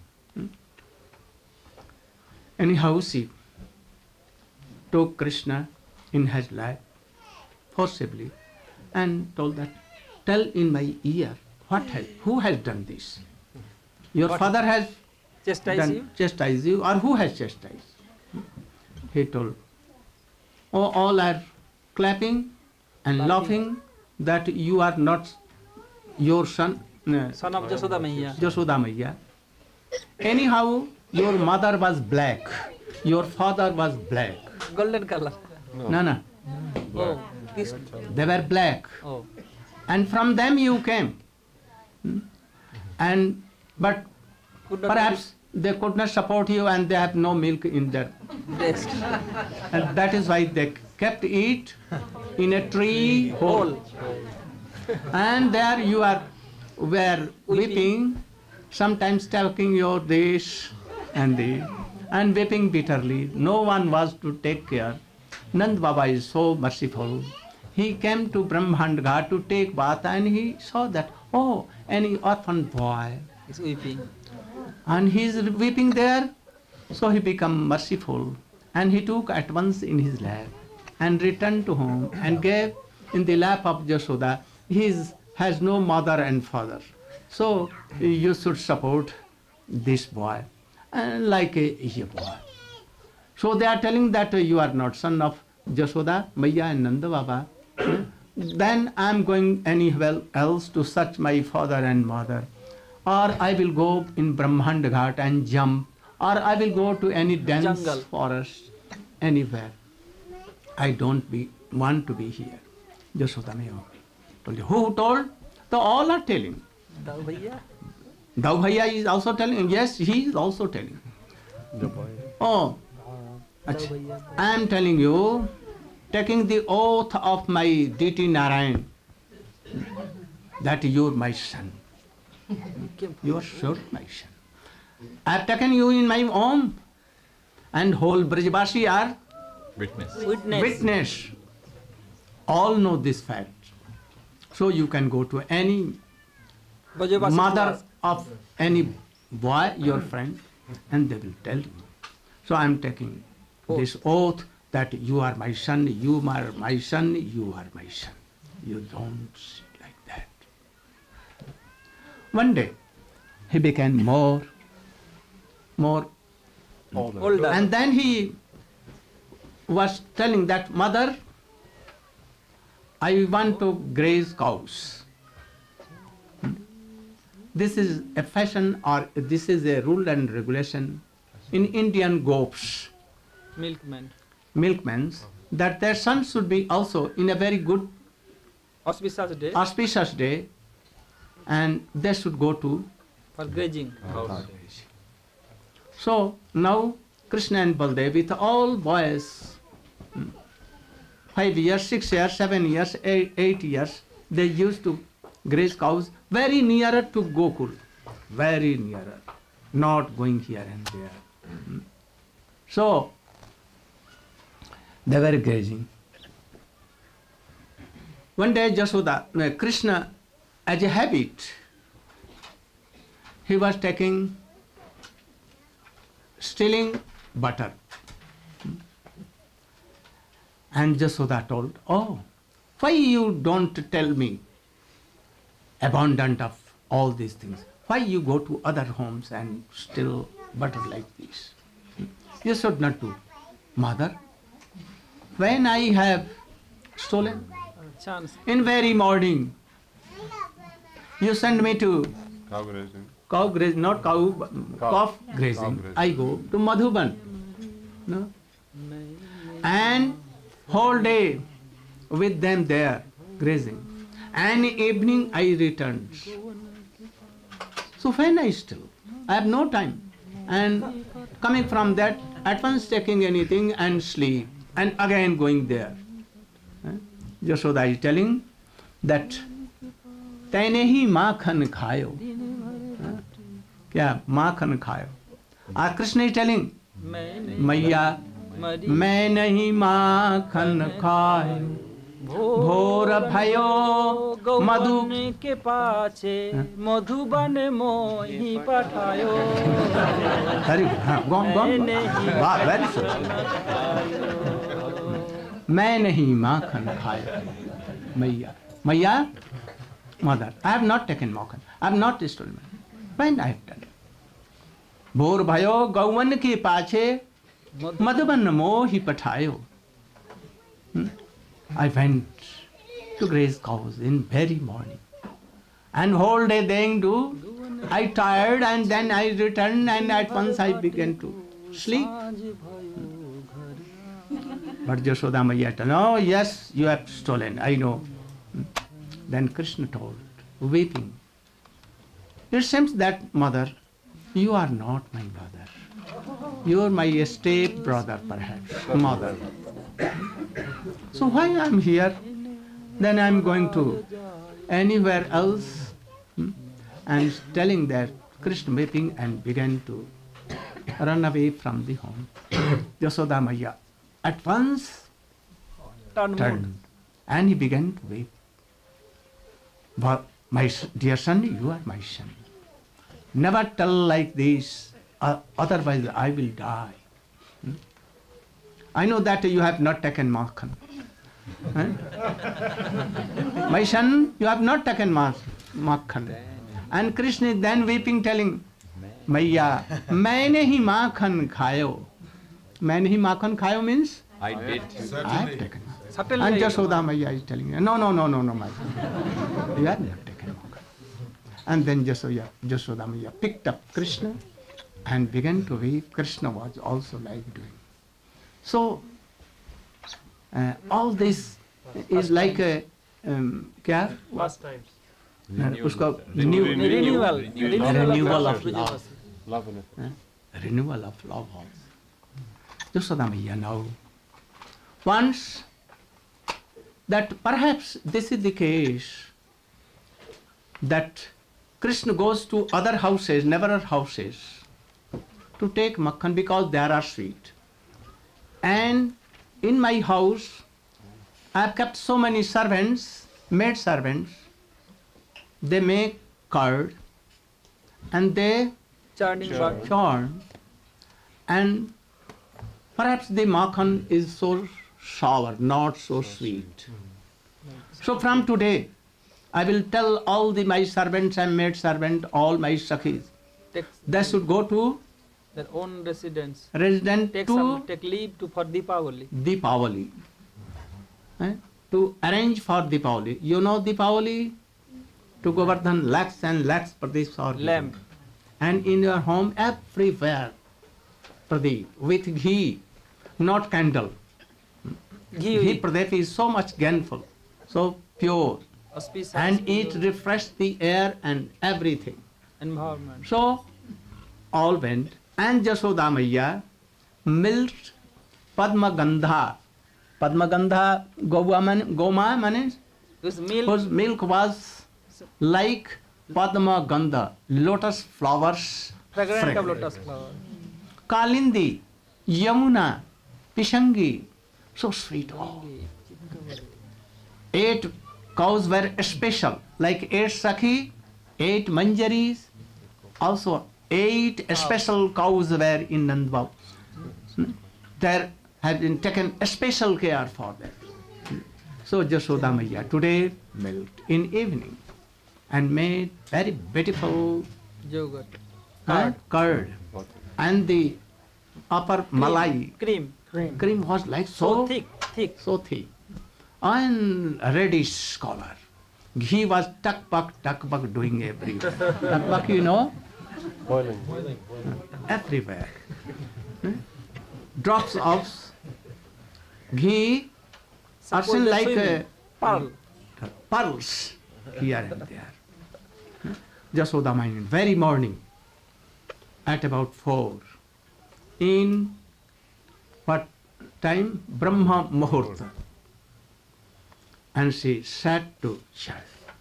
Anyhow, she took Krishna in her lap forcibly and told that, tell in my ear, what has, who has done this? Your What? father has Chastise done, you. chastised you, or who has chastised? He told, oh, all are clapping and laughing that you are not your son, uh, Son of Jashoda Maiya. Jashoda Maiya. Anyhow, your mother was black, your father was black. Golden color. No, no, Oh, this. they were black. Oh, And from them you came. Hmm? And, but could not perhaps they could not support you and they have no milk in their breast. and that is why they kept it in a tree hole. And there you are were weeping, sometimes talking your this and the and weeping bitterly. No one was to take care. Nand Baba is so merciful. He came to Brahmand Ghat to take bath, and he saw that, oh, any orphan boy. He's weeping. And he is weeping there. So he became merciful. And he took at once in his lap and returned to home and gave in the lap of Yashoda. He is, has no mother and father. So you should support this boy, uh, like a, a boy. So they are telling that uh, you are not son of Yashoda, Maya and Nanda Baba. Then I am going anywhere else to search my father and mother. Or I will go in Brahmand Ghat and jump. Or I will go to any dense Jungle. forest, anywhere. I don't be, want to be here. Yashoda Mayo told you. Who told? So all are telling. Dao Bhaiya. Dao Bhaiya is also telling. Yes, he is also telling. Oh, Dao achha. Bhaiya. I am telling you, taking the oath of my deity Narayan, that you are my son. You are sure my son. I have taken you in my home, and whole Brajavasi are Witness. Witness. witness. All know this fact. So you can go to any Brajavasi mother class. of any boy, your friend, and they will tell you. So I am taking this oath that you are my son, you are my son, you are my son. You don't sit like that. One day, he became more, more Older. and then he was telling that, mother, I want to graze cows. This is a fashion, or this is a rule and regulation in Indian gopes, Milkman. milkmen, that their sons should be also in a very good Auspicious day auspicious day, and they should go to. for grazing. So now Krishna and Baldev with all boys, hmm, five years, six years, seven years, eight, eight years, they used to graze cows very nearer to Gokul, very nearer, not going here and there. Hmm. So they were grazing. One day Jashoda, no, Krishna, as a habit, he was taking, stealing butter. And Jashoda told, oh, why you don't tell me abundant of all these things? Why you go to other homes and steal butter like this? You should not do. Mother, when I have stolen, Chance. in very morning, you send me to Cow grazing. cow grazing, not cow, but calf grazing. grazing. I go to Madhuban. No? And whole day with them there grazing. And evening I returned. So when I still, I have no time. And coming from that, at once taking anything and sleep. And again going there. Yashoda is telling that तैने ही माखन खायो. क्या माखन खायो? Our Krishna is telling, मैया मैं नहीं माखन खायो, भोर भयो मधु के पाछे मधुबन मोहि पठायो. Very good. हाँ, go on, go on. Wow, very good. मैं नहीं माखन खायो, मैया. मैया, mother, I have not taken Makhan. I have not stolen. When I have done it? भोर भयो गौवन के पाछे मधुबन मोहि पठायो. Hmm? I went to graze cows in very morning. And whole day they do, I tired and then I returned and at once I began to sleep. But Yashoda Maiya told, no, yes, you have stolen, I know. Then Krishna told, weeping, it seems that, mother, you are not my mother. You are my step brother, perhaps, mother. So why I am here? Then I am going to anywhere else. Hmm? And telling that, Krishna weeping and began to run away from the home. Yashoda Maiya at once Turned turned, mood. and he began to weep. But my s- dear son, you are my son. Never tell like this, uh, otherwise I will die. Hmm? I know that you have not taken Makhan. Huh? My son, you have not taken ma- Makhan. And Krishna is then weeping, telling, Maiya, maine hi Makhan khayo. Maine hi Makhan khayo means I did. I have taken. Certainly. And I- Jasoda Maya is telling you, no, no, no, no, no, my son. You have not taken Makhan. And then Jasoda, Jasoda Maya picked up Krishna and began to weep. Krishna was also like doing. So, uh, all this is like a, um, क्या? Past times. Uh, उसका Renew- new- Renewal. renewal of Renewal love. Love and affection. Huh? Renewal of love also. Jasoda Maya now. Once that perhaps this is the case that Krishna goes to other houses, never houses, to take makhan because they are sweet. And in my house, I have kept so many servants, maid servants. They make curd and they Churning butter. churn, and perhaps the makhan is so sour, not so sweet. So from today, I will tell all the my servants and maid servant, all my sakhis, Take they should go to their own residence. resident Take to some. Take leave to for Deepavali. Deepavali. Eh? To arrange for Deepavali. You know Deepavali? To Govardhan, lakhs and lakhs Pradeeps are given. Lamp. And in your home, everywhere, Pradeep, with ghee, not candle. Ghee. Ghee Pradeep is so much gainful, so pure, Auspicious. and it refreshes the air and everything. environment. So, all went, and Jasoda Maiya milked Padma Gandha. Padma Gandha, Goma man- Goma means This milk. whose milk was like Padma Gandha, lotus flowers. Fragrant of fragrant. lotus flower. Kalindi, Yamuna, Pishangi, so sweet all. Eight cows were special, like eight Sakhi, eight Manjaris, also eight special cows were in Nandbhav. There had been taken special care for them. So Jasoda Maiya today milked in evening and made very beautiful Yogurt. uh, curd. And the upper malai Cream. cream was like So so thick. Thick. so thick, and reddish color. Ghee was tuck buck, tuck buck doing everywhere. Tuck buck, you know, Boiling. everywhere. Hmm? Drops of ghee are Suppose seen the like swimming. Pearl. uh, pearls here and there. Hmm? Jasoda Maiya, very morning, at about four, in what time? Brahma Muhurta. And she sat to chant.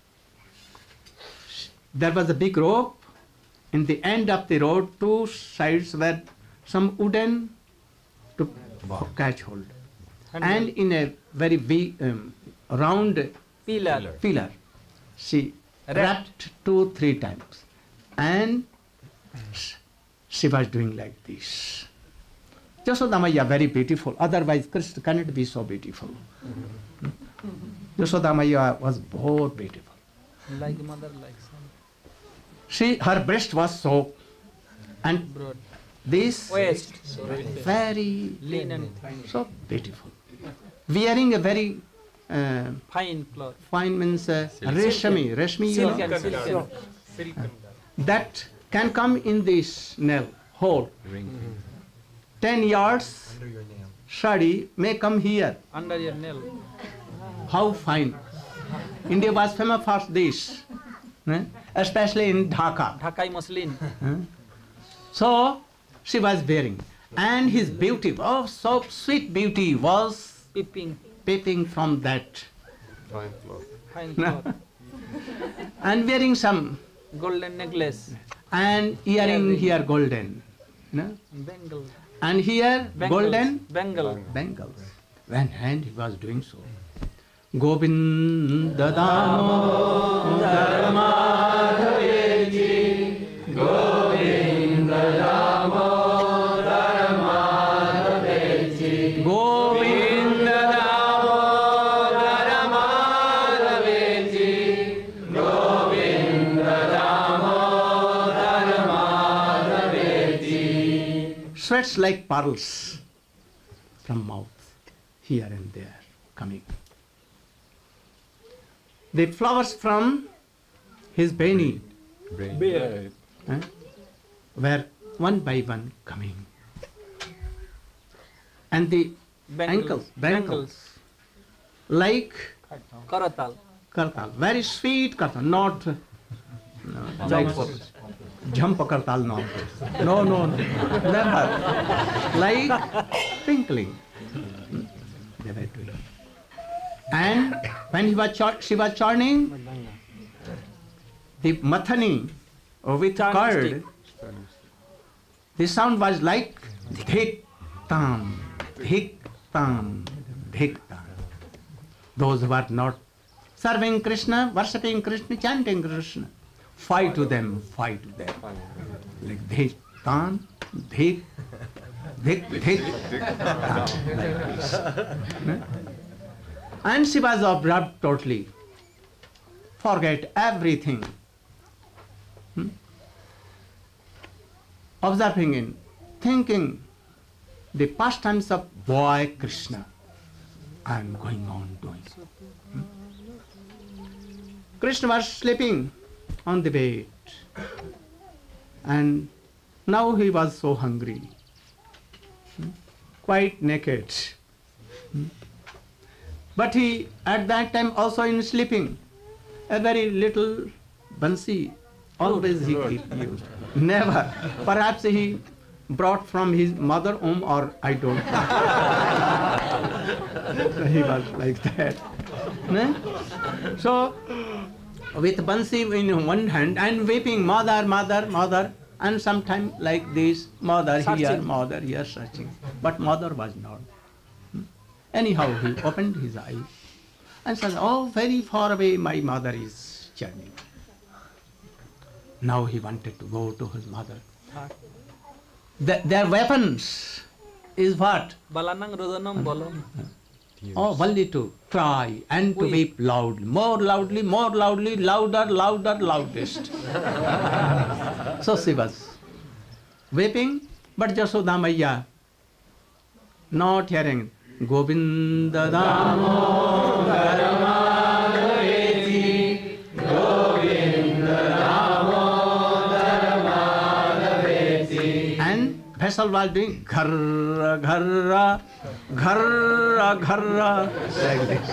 There was a big rope. In the end of the road, two sides were some wooden to catch hold. And in a very big, um, round Pillar. pillar, she rapped two, three times. And she was doing like this. Jasoda Maiya very beautiful. Otherwise, Krishna cannot be so beautiful. Jasoda Maiya was both beautiful. Like mother, like son. She, her breast was so, and Broad. this Waist. very Lean and so beautiful. Wearing a very uh, fine cloth. fine means uh, reshmi, reshmi, you know, Silken. Silken. Silken. that can come in this nail hole. Ten yards sari may come here. Under your nail. How fine! India was famous for this, eh? Especially in Dhaka. Dhakai muslin. So she was wearing, and his beauty, oh, so sweet beauty, was Peeping. peeping from that, Fine cloth. Fine cloth. and wearing some, Golden necklace. and earring Earring. here golden, no? Bengal. And here Bangles. golden Bengal. bangles, When and he was doing so. Govinda Damodara Madhaveji, Govinda Damodara Madhaveji, Govinda Damodara Madhaveji, Govinda Damodara Madhaveji. Sweats like pearls from mouth, here and there, coming. The flowers from his beni Beard. eh, were one by one coming. And the ankles, bangles, like Karatal. kartal, very sweet kartal, not uh, no, like jump kartal, no. No, no, no, never. Like twinkling. They were doing. And when he was chur- she was churning, the mathani with curd, the sound was like dhik tam, dhik tam, dhik tam. Those who are not serving Krishna, worshipping Krishna, chanting Krishna, fight to them, fight to them. Like dhik tam, dhik, dhik, dhik tam, like this. And she was absorbed totally, forget everything. Hmm? Observing in, thinking the pastimes of boy Krishna. I am going on doing. Hmm? Krishna was sleeping on the bed, and now he was so hungry, hmm? quite naked. Hmm? But he, at that time, also in sleeping, a very little bansi, always he keep used. Never. Perhaps he brought from his mother home, or I don't know. So he was like that. Ne? So, with bansi in one hand and weeping, mother, mother, mother, and sometime like this, mother here, mother here, searching. But mother was not. Anyhow, he opened his eyes and said, oh, very far away my mother is journeying. Now he wanted to go to his mother. The, their weapons is what? Balanang Rodanam Bolom. Oh, only to cry and to weep loudly, more loudly, more loudly, louder, louder, loudest. So she was weeping, but Jashoda Maiya not hearing. Govinda Damodara Madhaveji, Govinda Damodara Madhaveji. And vessel was doing gharra, gharra, gharra, gharra, like this.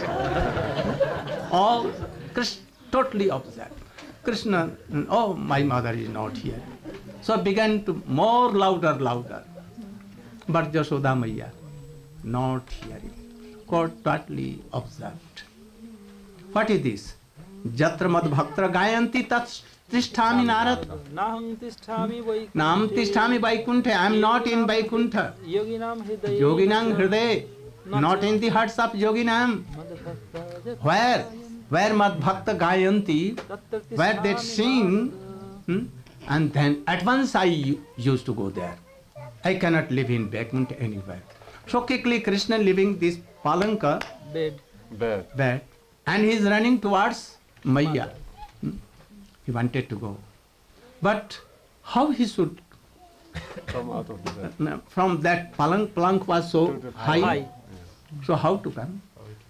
All Krishna, totally opposite. Krishna, oh, my mother is not here. So began to more louder, louder. But Jashoda Maiya, not hearing, quite totally observed. What is this? Jatra mad bhaktra gayanti tat tisthami narad. Naham tisthami Vaikunthe. Nam tisthami Vaikunthe. I am not in Vaikuntha. Yoginam Hridaye. Yoginam Hridaye. Not in the hearts of Yoginam. Where? Where mad bhakta gayanti, where they sing, hmm? And then at once I used to go there. I cannot live in Vaikuntha anywhere. So quickly Krishna leaving this palanka Bed. Bad. bed, and he is running towards Maya. Hmm? He wanted to go. But how he should, Come out of the bed. uh, from that palank, plank was so high, High. so how to come?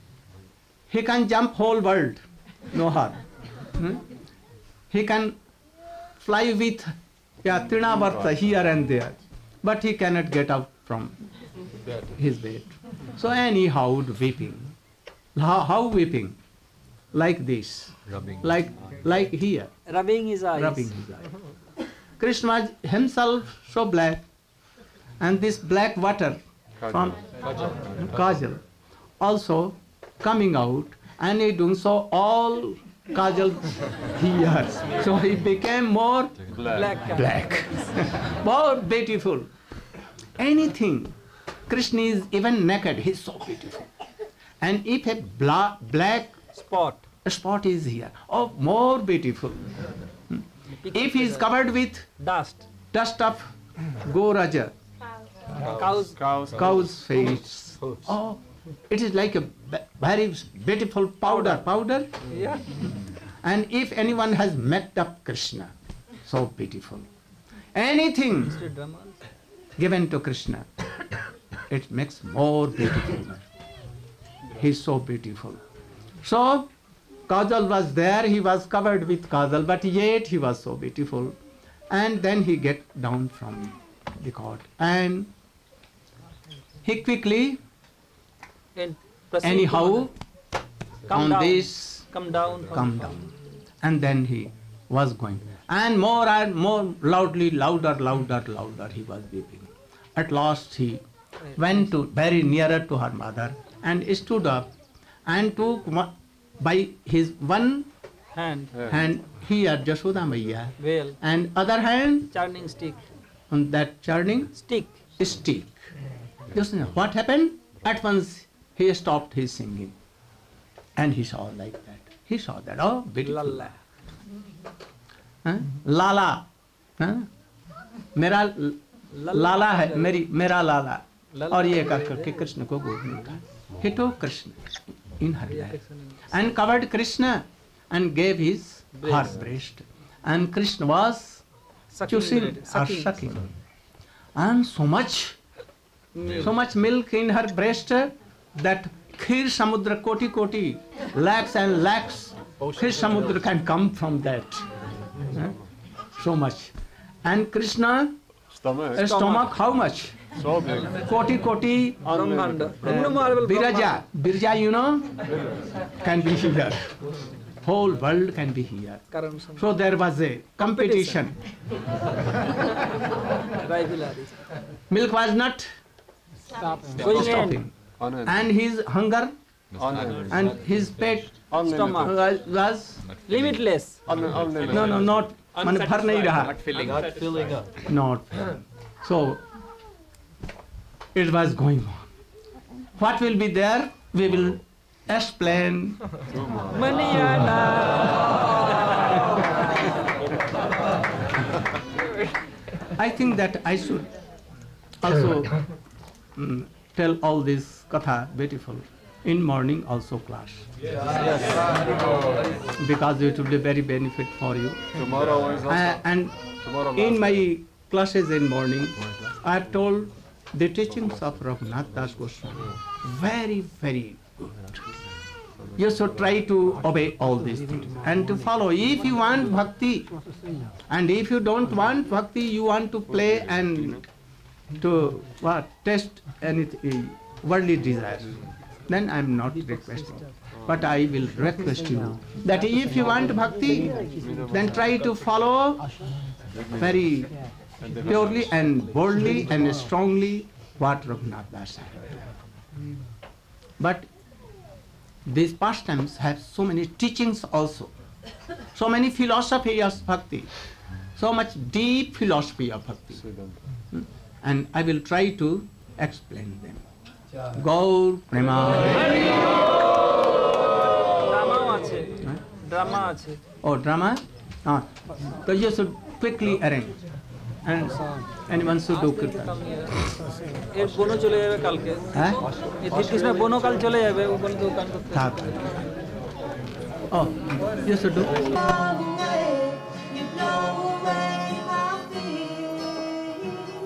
He can jump whole world, no harm. Hmm? He can fly with yeah, Trinavarta here and there, but he cannot get out from his bed. So anyhow, weeping. How, how weeping? Like this. Rubbing. Like like here, Rubbing his eyes. rubbing his eye. Krishna was himself so black, and this black water from kajal also coming out, and he doing so all kajal here. So he became more Black. Black. black, more beautiful. Anything Krishna is even naked, he is so beautiful. And if a bla- black Spot. spot is here, oh, more beautiful. If he is covered with Dust. dust of Goraja, Cows. Cows. cow's face, oh, it is like a b- very beautiful powder, powder. Yeah. And if anyone has met up Krishna, so beautiful. Anything given to Krishna, it makes more beautiful. He's so beautiful. So, Kajal was there, he was covered with Kajal, but yet he was so beautiful. And then he get down from the court. And he quickly, And proceed anyhow, to- Come on down. this, Come down. from- come down. And then he was going. And more and more loudly, louder, louder, louder, he was weeping. At last he went to very nearer to her mother and stood up and took one, by his one Hand. hand here Jashoda Maiya Veil. and other hand Churning stick. on that churning Stick. stick. Just know what happened? At once he stopped his singing and he saw like that. He saw that. Oh, beautiful. Lalla. हाँ? लाला हाँ? मेरा ल- लाला है मेरी मेरा लाला और ये कर करके कृष्ण को गोद में उठाया. He took Krishna in her lap and covered Krishna and gave his her breast, and Krishna was Sucking choosing bread. or Sucking. sucking, and so much Milk. so much milk in her breast that Khir Samudra koti koti lakhs and lakhs Khir Samudra can come from that. Huh? So much. And Krishna Stomach. uh, stomach how much? So big. Koti koti Brahmanda. Innumerable Birja. Birja, you know, can be here. Whole world can be here. Brahmanda. So there was a competition. Rivalry. Milk was not Going in. stopping. Unending. And his hunger Unending. and his pet Unlimited. Stomach. was, was Limitless. Un- unlimited. no, no, not man भर नहीं रहा. Not filling up. Filling up. Not. So it was going on. What will be there? We will explain. Maniyana. I think that I should also mm, tell all this katha beautiful in morning also class. Because it will be very benefit for you. Tomorrow is also. Uh, and tomorrow in last my classes in morning, I have told the teachings of Raghunath Das Goswami. Very, very good. You should try to obey all these things and to follow. If you want bhakti, and if you don't want bhakti, you want to play and to what test anything worldly desires, then I am not requesting. But I will request you that if you want bhakti, then try to follow very purely and boldly and strongly what Raghunath Das said. But these pastimes have so many teachings also, so many philosophy of bhakti, so much deep philosophy of bhakti. Hmm? And I will try to explain them. Gaur Premanand. Drama আছে. Drama আছে. Oh, drama? Ah. So you should quickly arrange. And anyone should do kirtan. এর বোনও চলে যাবে কালকে। হ্যাঁ? এই ধীরকৃষ্ণের বোনও কাল চলে যাবে, ও বলে দোকান করতে। থাক। Oh, you should do. You blow away my fears.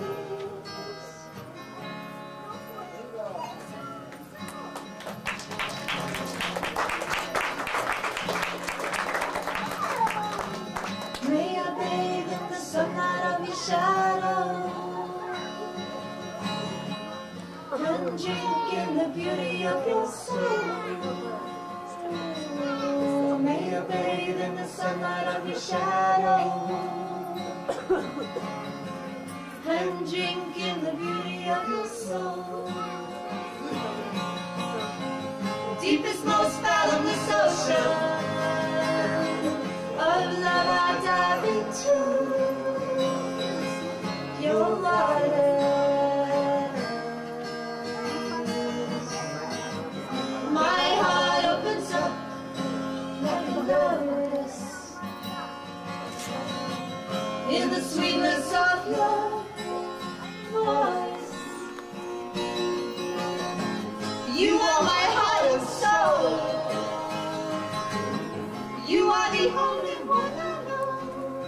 May I bathe in the sunlight of your shadow and drink in the beauty of your soul. May you bathe in the sunlight of your shadow and drink in the beauty of your soul. Deepest, most fathomless ocean of love I dive into. Your water. You are my heart and soul. You are the only one I know.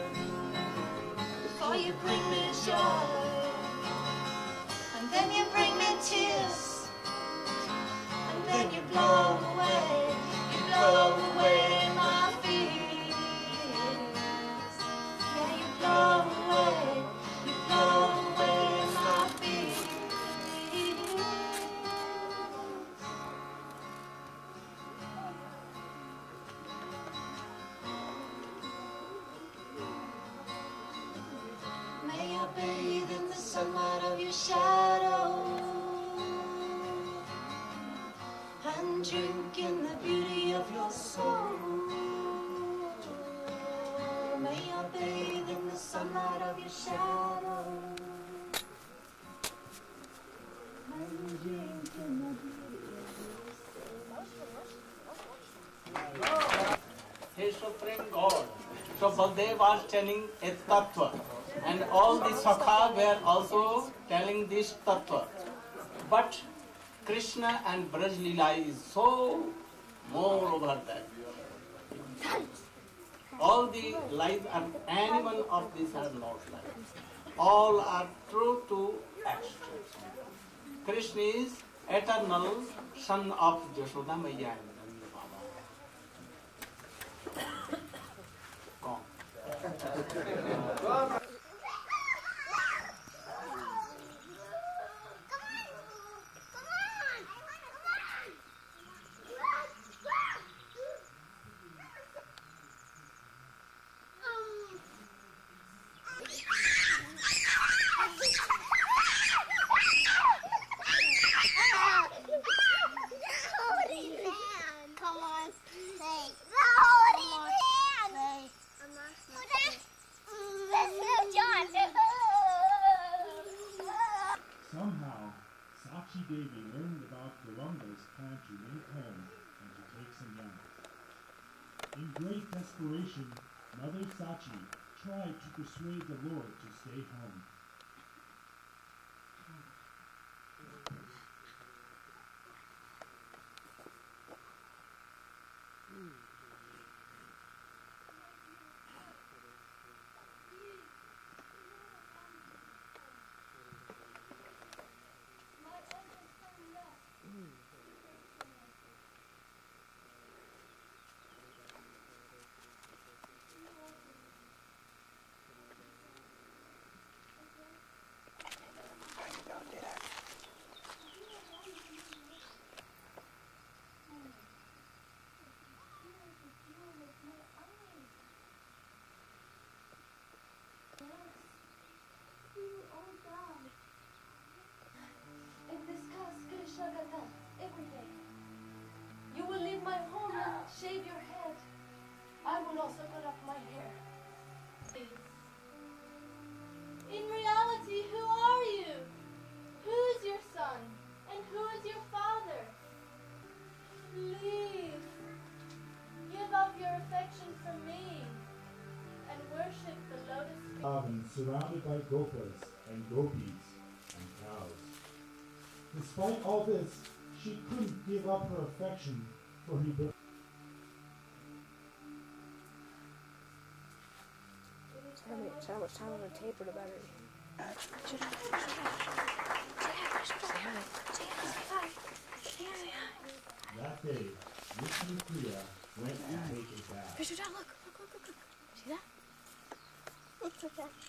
For you bring me joy, and then you bring me tears, and then you blow away, you blow away my fears. Yeah, you blow away, you blow away my fears. May I bathe in the sunlight of your shadow and drink in the beauty of your soul. May I bathe in the sunlight of your shadow and drink in the beauty of your soul. He Supreme God. So Baldev was telling a tattva, and all the Sakha were also telling this tattva. But Krishna and Braj Leela is so more over that. All the lies are, any one of these are not lies. All are true to actions. Krishna is eternal son of Jashoda Maya and Nanda Baba. Gone. Somehow, Sachi Devi learned about Gaurunga's plan to make home and to take some young. In great desperation, Mother Sachi tried to persuade the Lord to stay home. You will leave my home and shave your head. I will also cut off my hair. In reality, who are you? Who is your son? And who is your father? Leave. Give up your affection for me and worship the lotus feet. Vrindavan surrounded by gopas and gopis and cows. Despite all this, she couldn't give up her affection for her birth. How much, how much time on the tape or the battery? That day, Vishnu Priya went to take a bath. Fisher, look, look, look, look, look. See that? Look at that.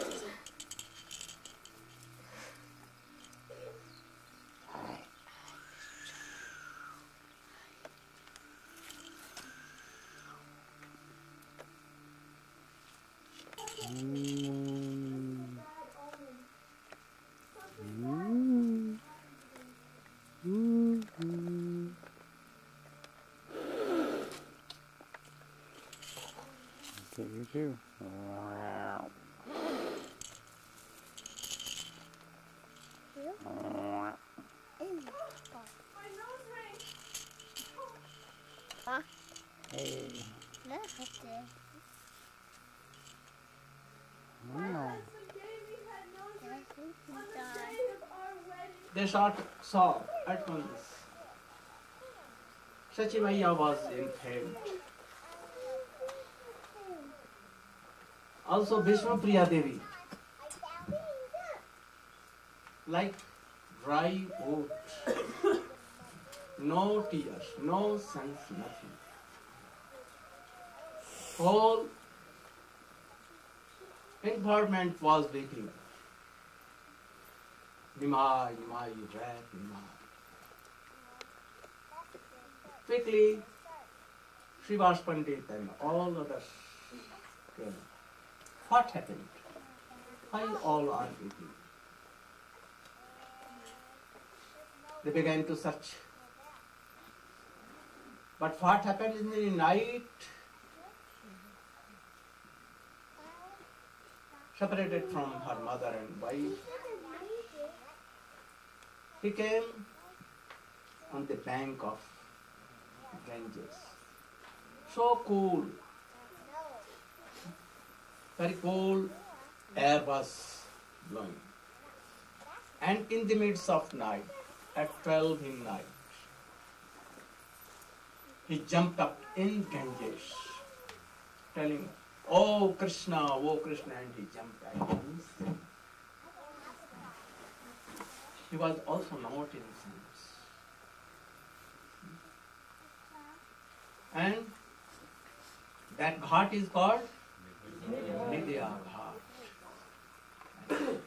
You too. Huh? Hey. No, They shot saw at once. Sachimaya was infant. Also Vishnu Priya Devi, like dry wood, no tears, no sense, nothing. Whole environment was weeping. Nimai, Nimai, red Nimai. Quickly, Srivas Pandit and all others came. What happened? Why all are weeping? They began to search. But what happened in the night? Separated from her mother and wife, he came on the bank of Ganges. So cool. Very cold air was blowing. And in the midst of night, at twelve in night, he jumped up in Ganges, telling, "Oh Krishna, oh Krishna," and he jumped right in. He was also not in sense. And that ghat is called Nidya Ghat. And,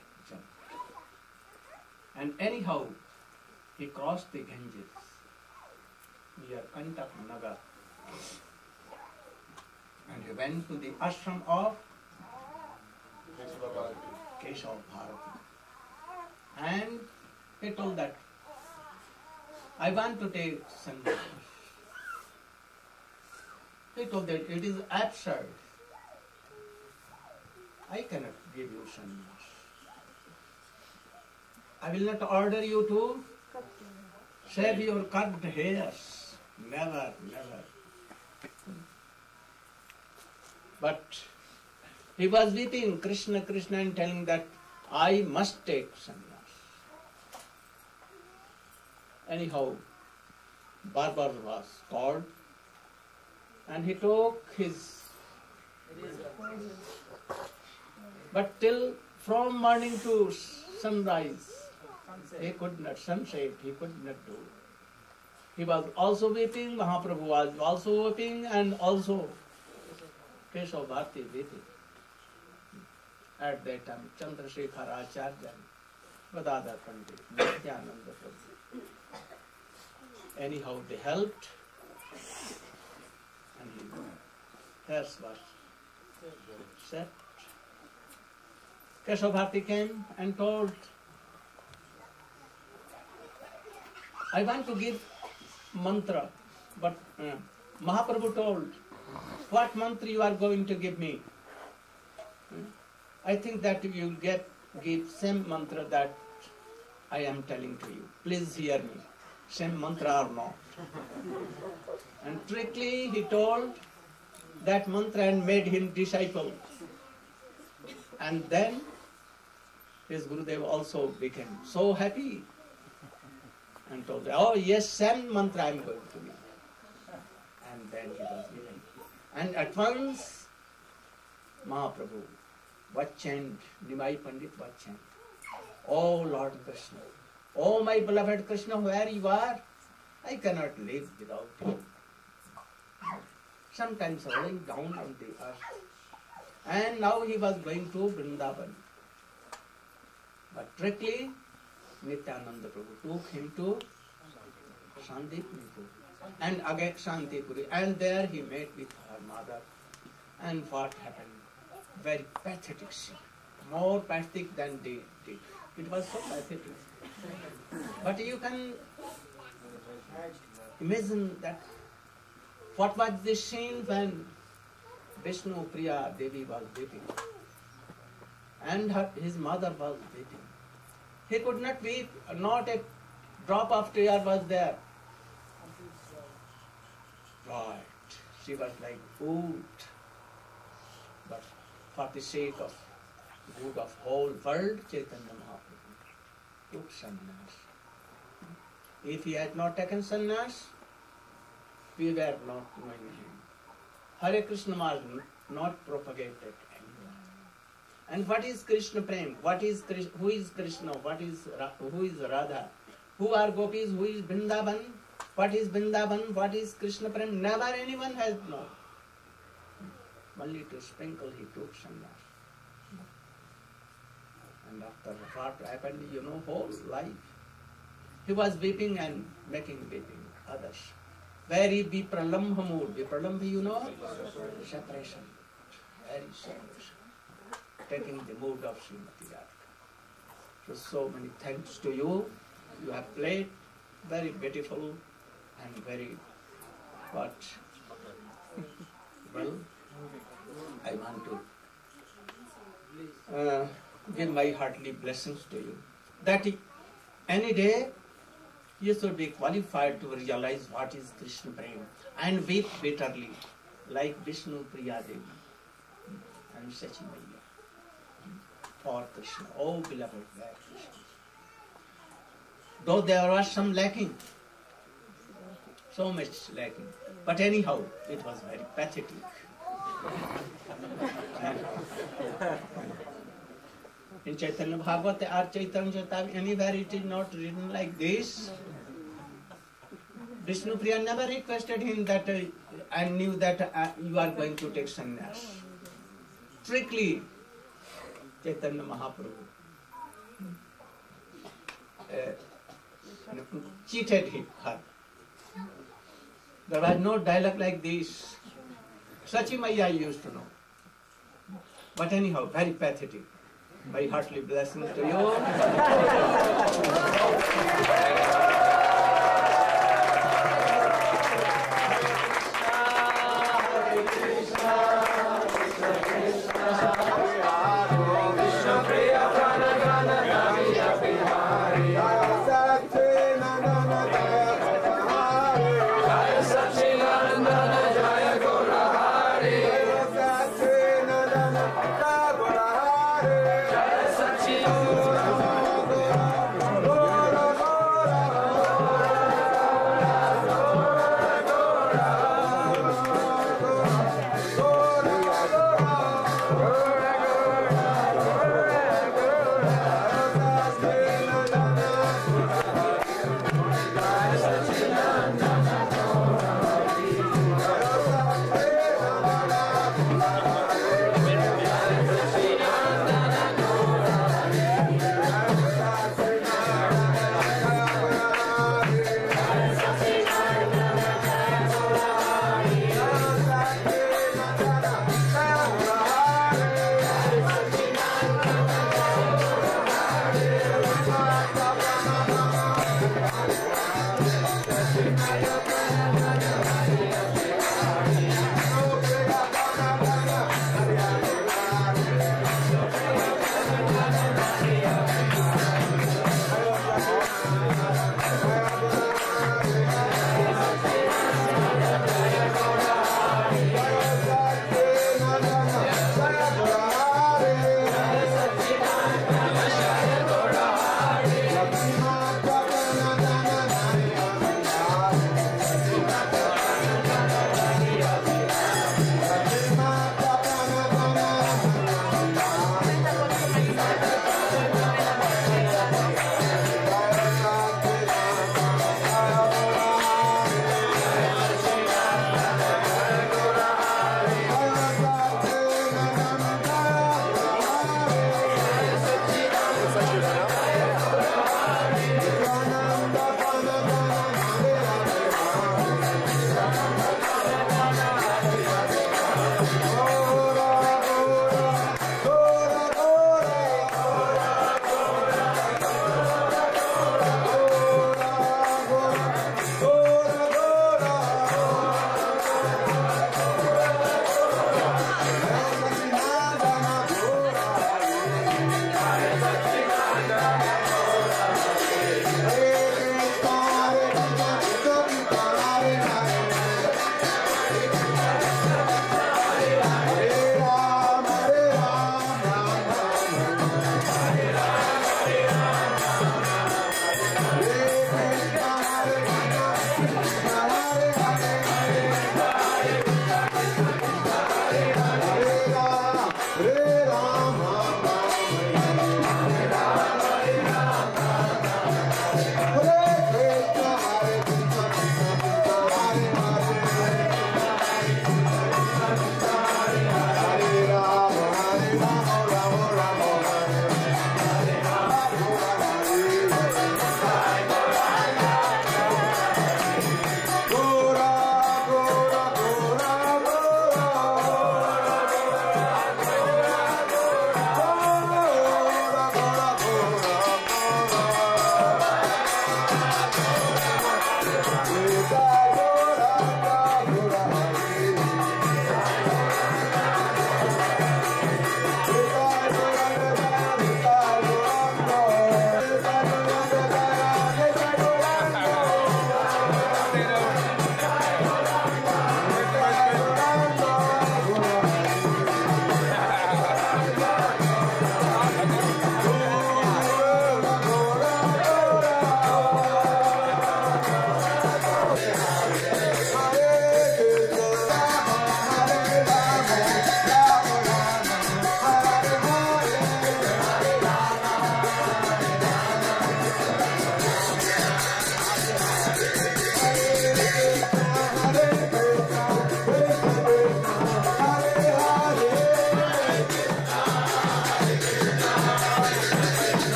and anyhow, he crossed the Ganges near Kantak Nagar. And he went to the ashram of Keshav Bharati. And he told that, "I want to take sannyas." He told that it is absurd. I cannot give you sannyas. I will not order you to shave your curved hairs. Never, never. But he was weeping Krishna, Krishna, and telling that I must take sannyas. Anyhow, Barbar was called and he took his. But till from morning to sunrise, he could not, sunset, he could not do. He was also weeping, Mahaprabhu was also weeping, and also Keshav Bharati weeping. At that time, Chandrasekhar Acharya, Gadadhar Pandit, Nityananda Prabhu. Anyhow, they helped, and he hairs was set. Keshav Bharati came and told, "I want to give mantra," but uh, Mahaprabhu told, "What mantra you are going to give me? Hmm? I think that you will get give same mantra that I am telling to you. Please hear me, same mantra or not." And strictly he told that mantra and made him disciple. And then his Gurudev also became so happy and told, "Oh yes, same mantra I am going to give." And then he was given. And at once Mahaprabhu was chant, Nimai Pandit was chant, "Oh Lord Krishna, oh my beloved Krishna, where you are, I cannot live without you." Sometimes rolling down on the earth. And now he was going to Vrindavan. But directly Nityananda Prabhu took him to Sandipur. And again Shantipuri. And there he met with her mother. And what happened? Very pathetic scene. More pathetic than they did. It was so pathetic. But you can imagine that what was the scene when Vishnu Priya Devi was weeping and her, his mother was weeping. He could not weep, not a drop of tear was there. Right, she was like food. But for the sake of good of whole world, Chaitanya Mahaprabhu took sannyas. If he had not taken sannyas, we were not knowing him. Hare Krishna was not propagated anywhere. And what is Krishna Prem? What is Krishna, who is Krishna? What is Ra- who is Radha? Who are gopis? Who is Vrindavan? What is Vrindavan? What is Krishna Prem? Never anyone has known. Only to sprinkle he took sannyas. And after what happened, you know, whole life. He was weeping and making weeping others. Very vipralambha mood. Vipralambha, you know? Separation. Very separation. Taking the mood of Srimati Radhika. So, so many thanks to you. You have played very beautiful and very what? Well, I want to uh, give my heartily blessings to you. That any day you should be qualified to realize what is Krishna Prem and weep bitterly like Vishnu Priya Devi and Sachi Maiya for Krishna. Oh beloved, where Krishna. Though there was some lacking, so much lacking, but anyhow it was very pathetic. In Chaitanya Bhagavata or Chaitanya Charitamrita, anywhere it is not written like this. Vishnu Priya never requested him that uh, and knew that uh, you are going to take sannyas. Strictly, Chaitanya Mahaprabhu uh, cheated him, her. There was no dialogue like this. Sachi Maiya used to know. But anyhow, very pathetic. My heartily blessings to you. Jaya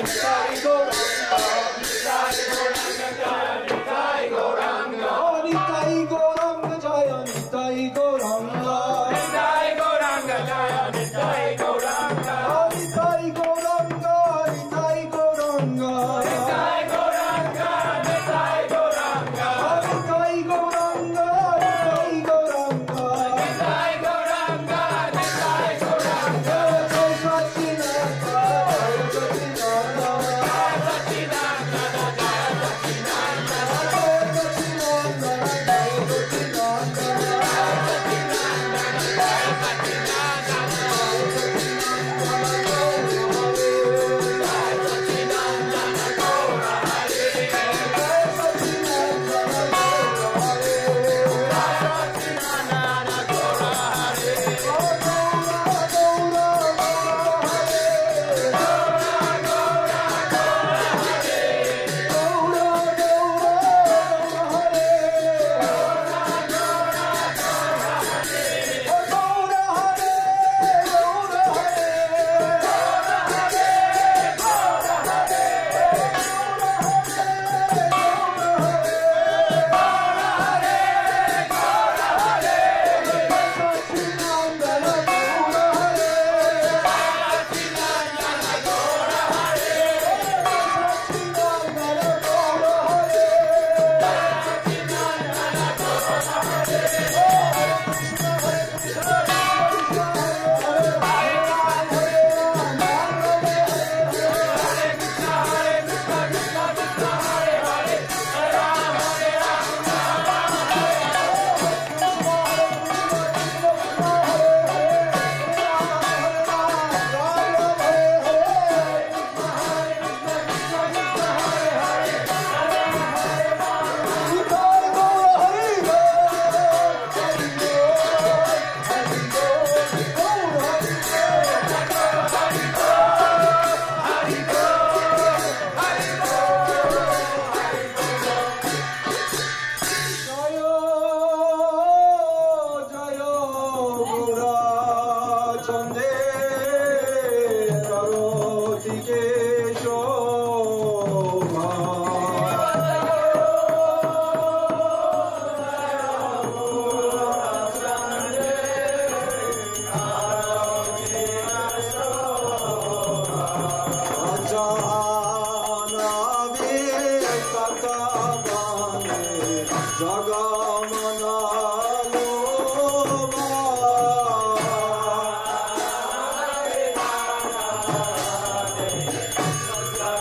Jagana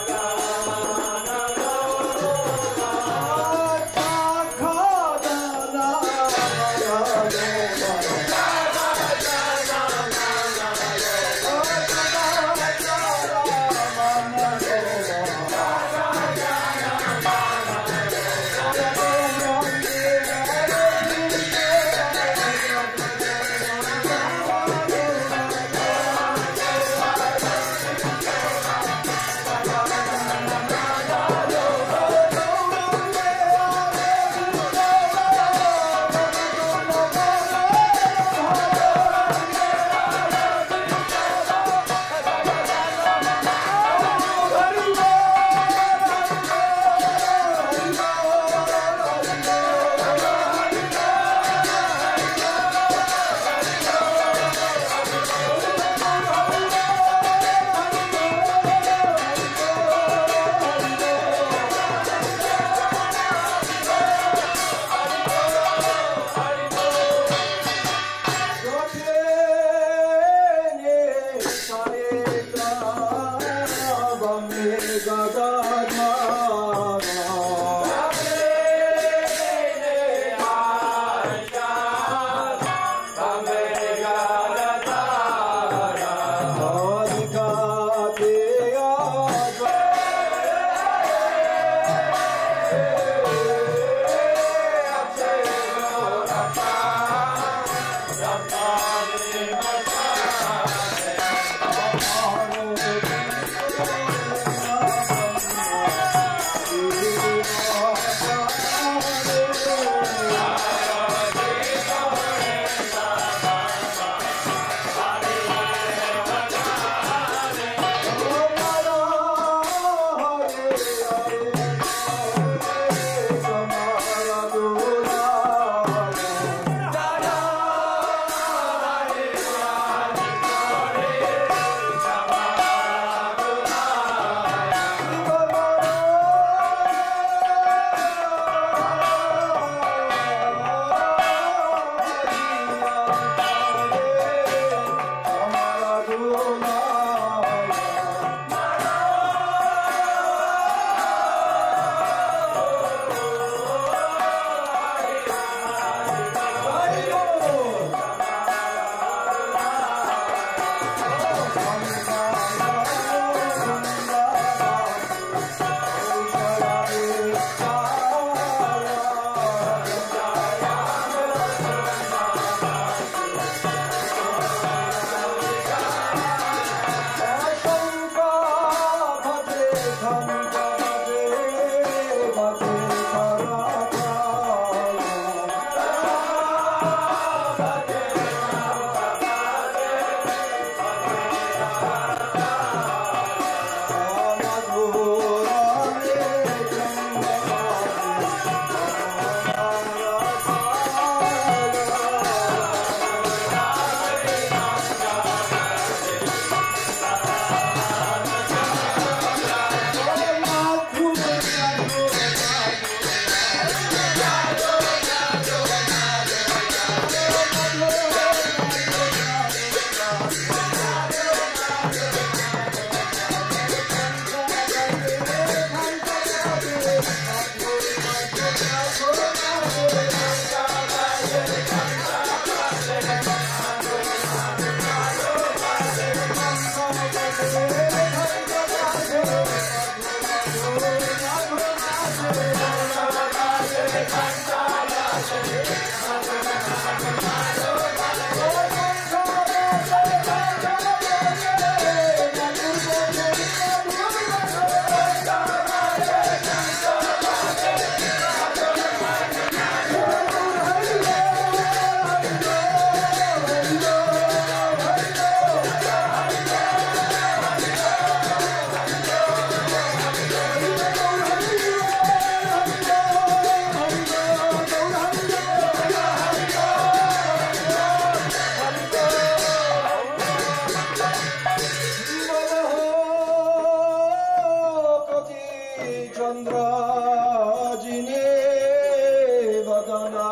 चंद्राजिने वदना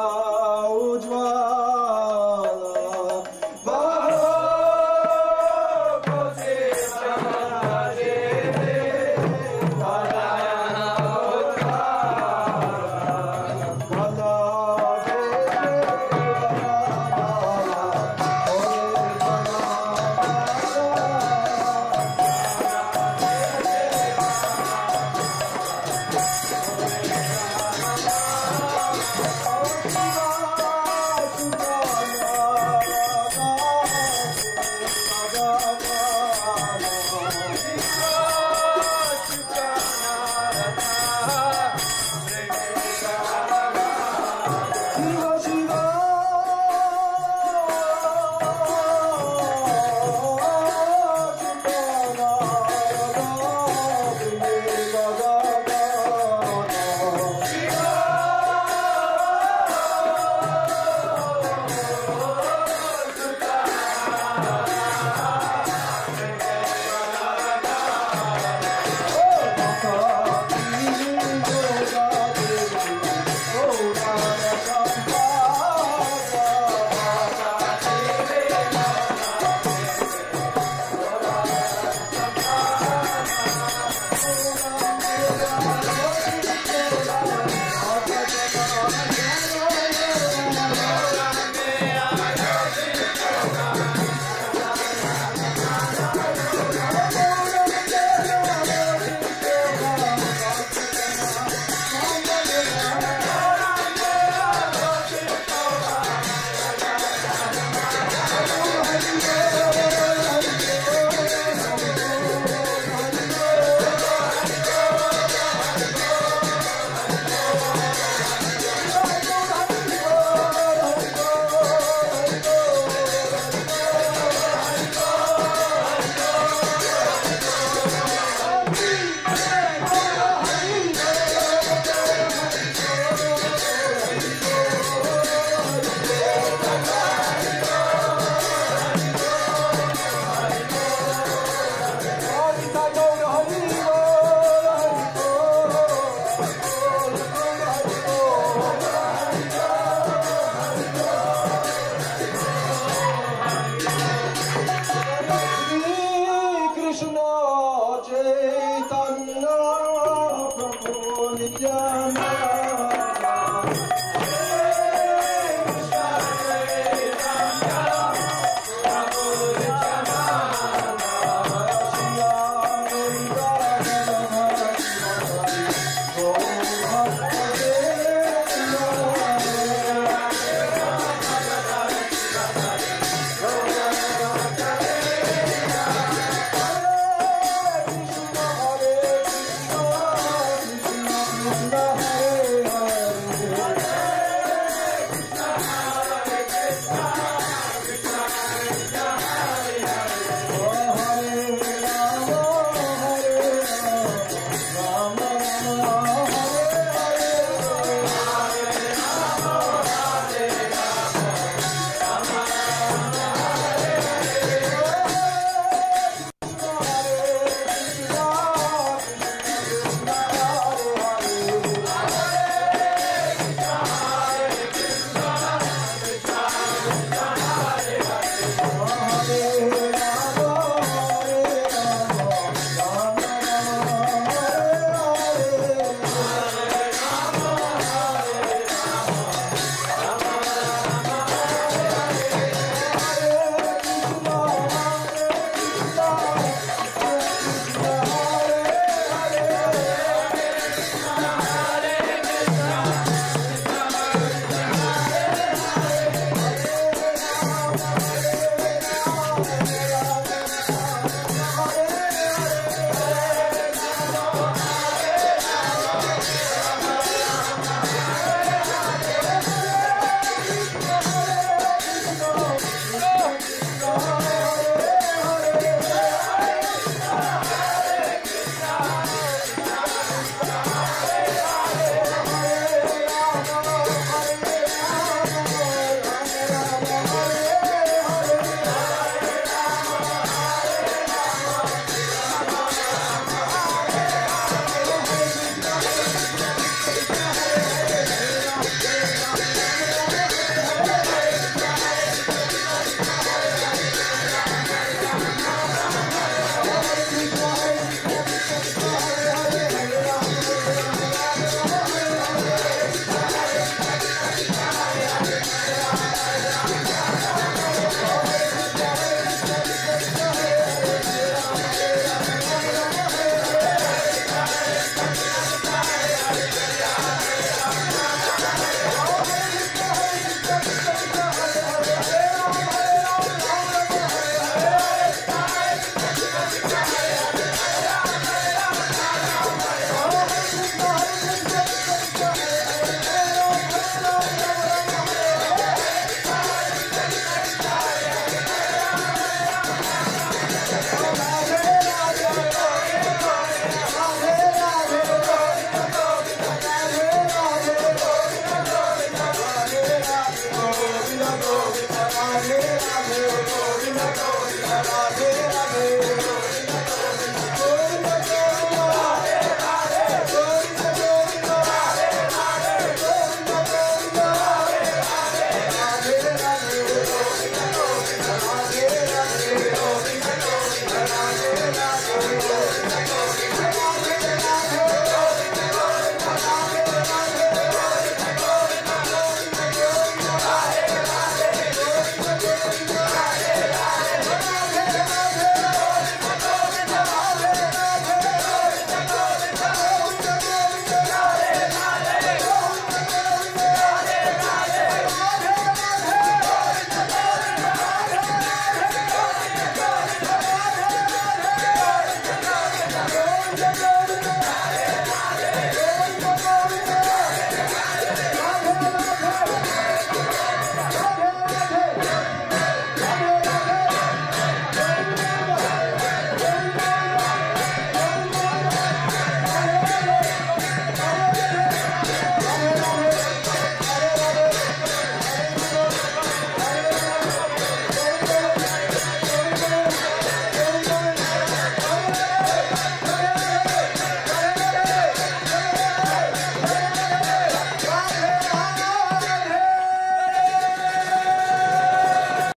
Ujjwala Chaitanya Prabhu Nityananda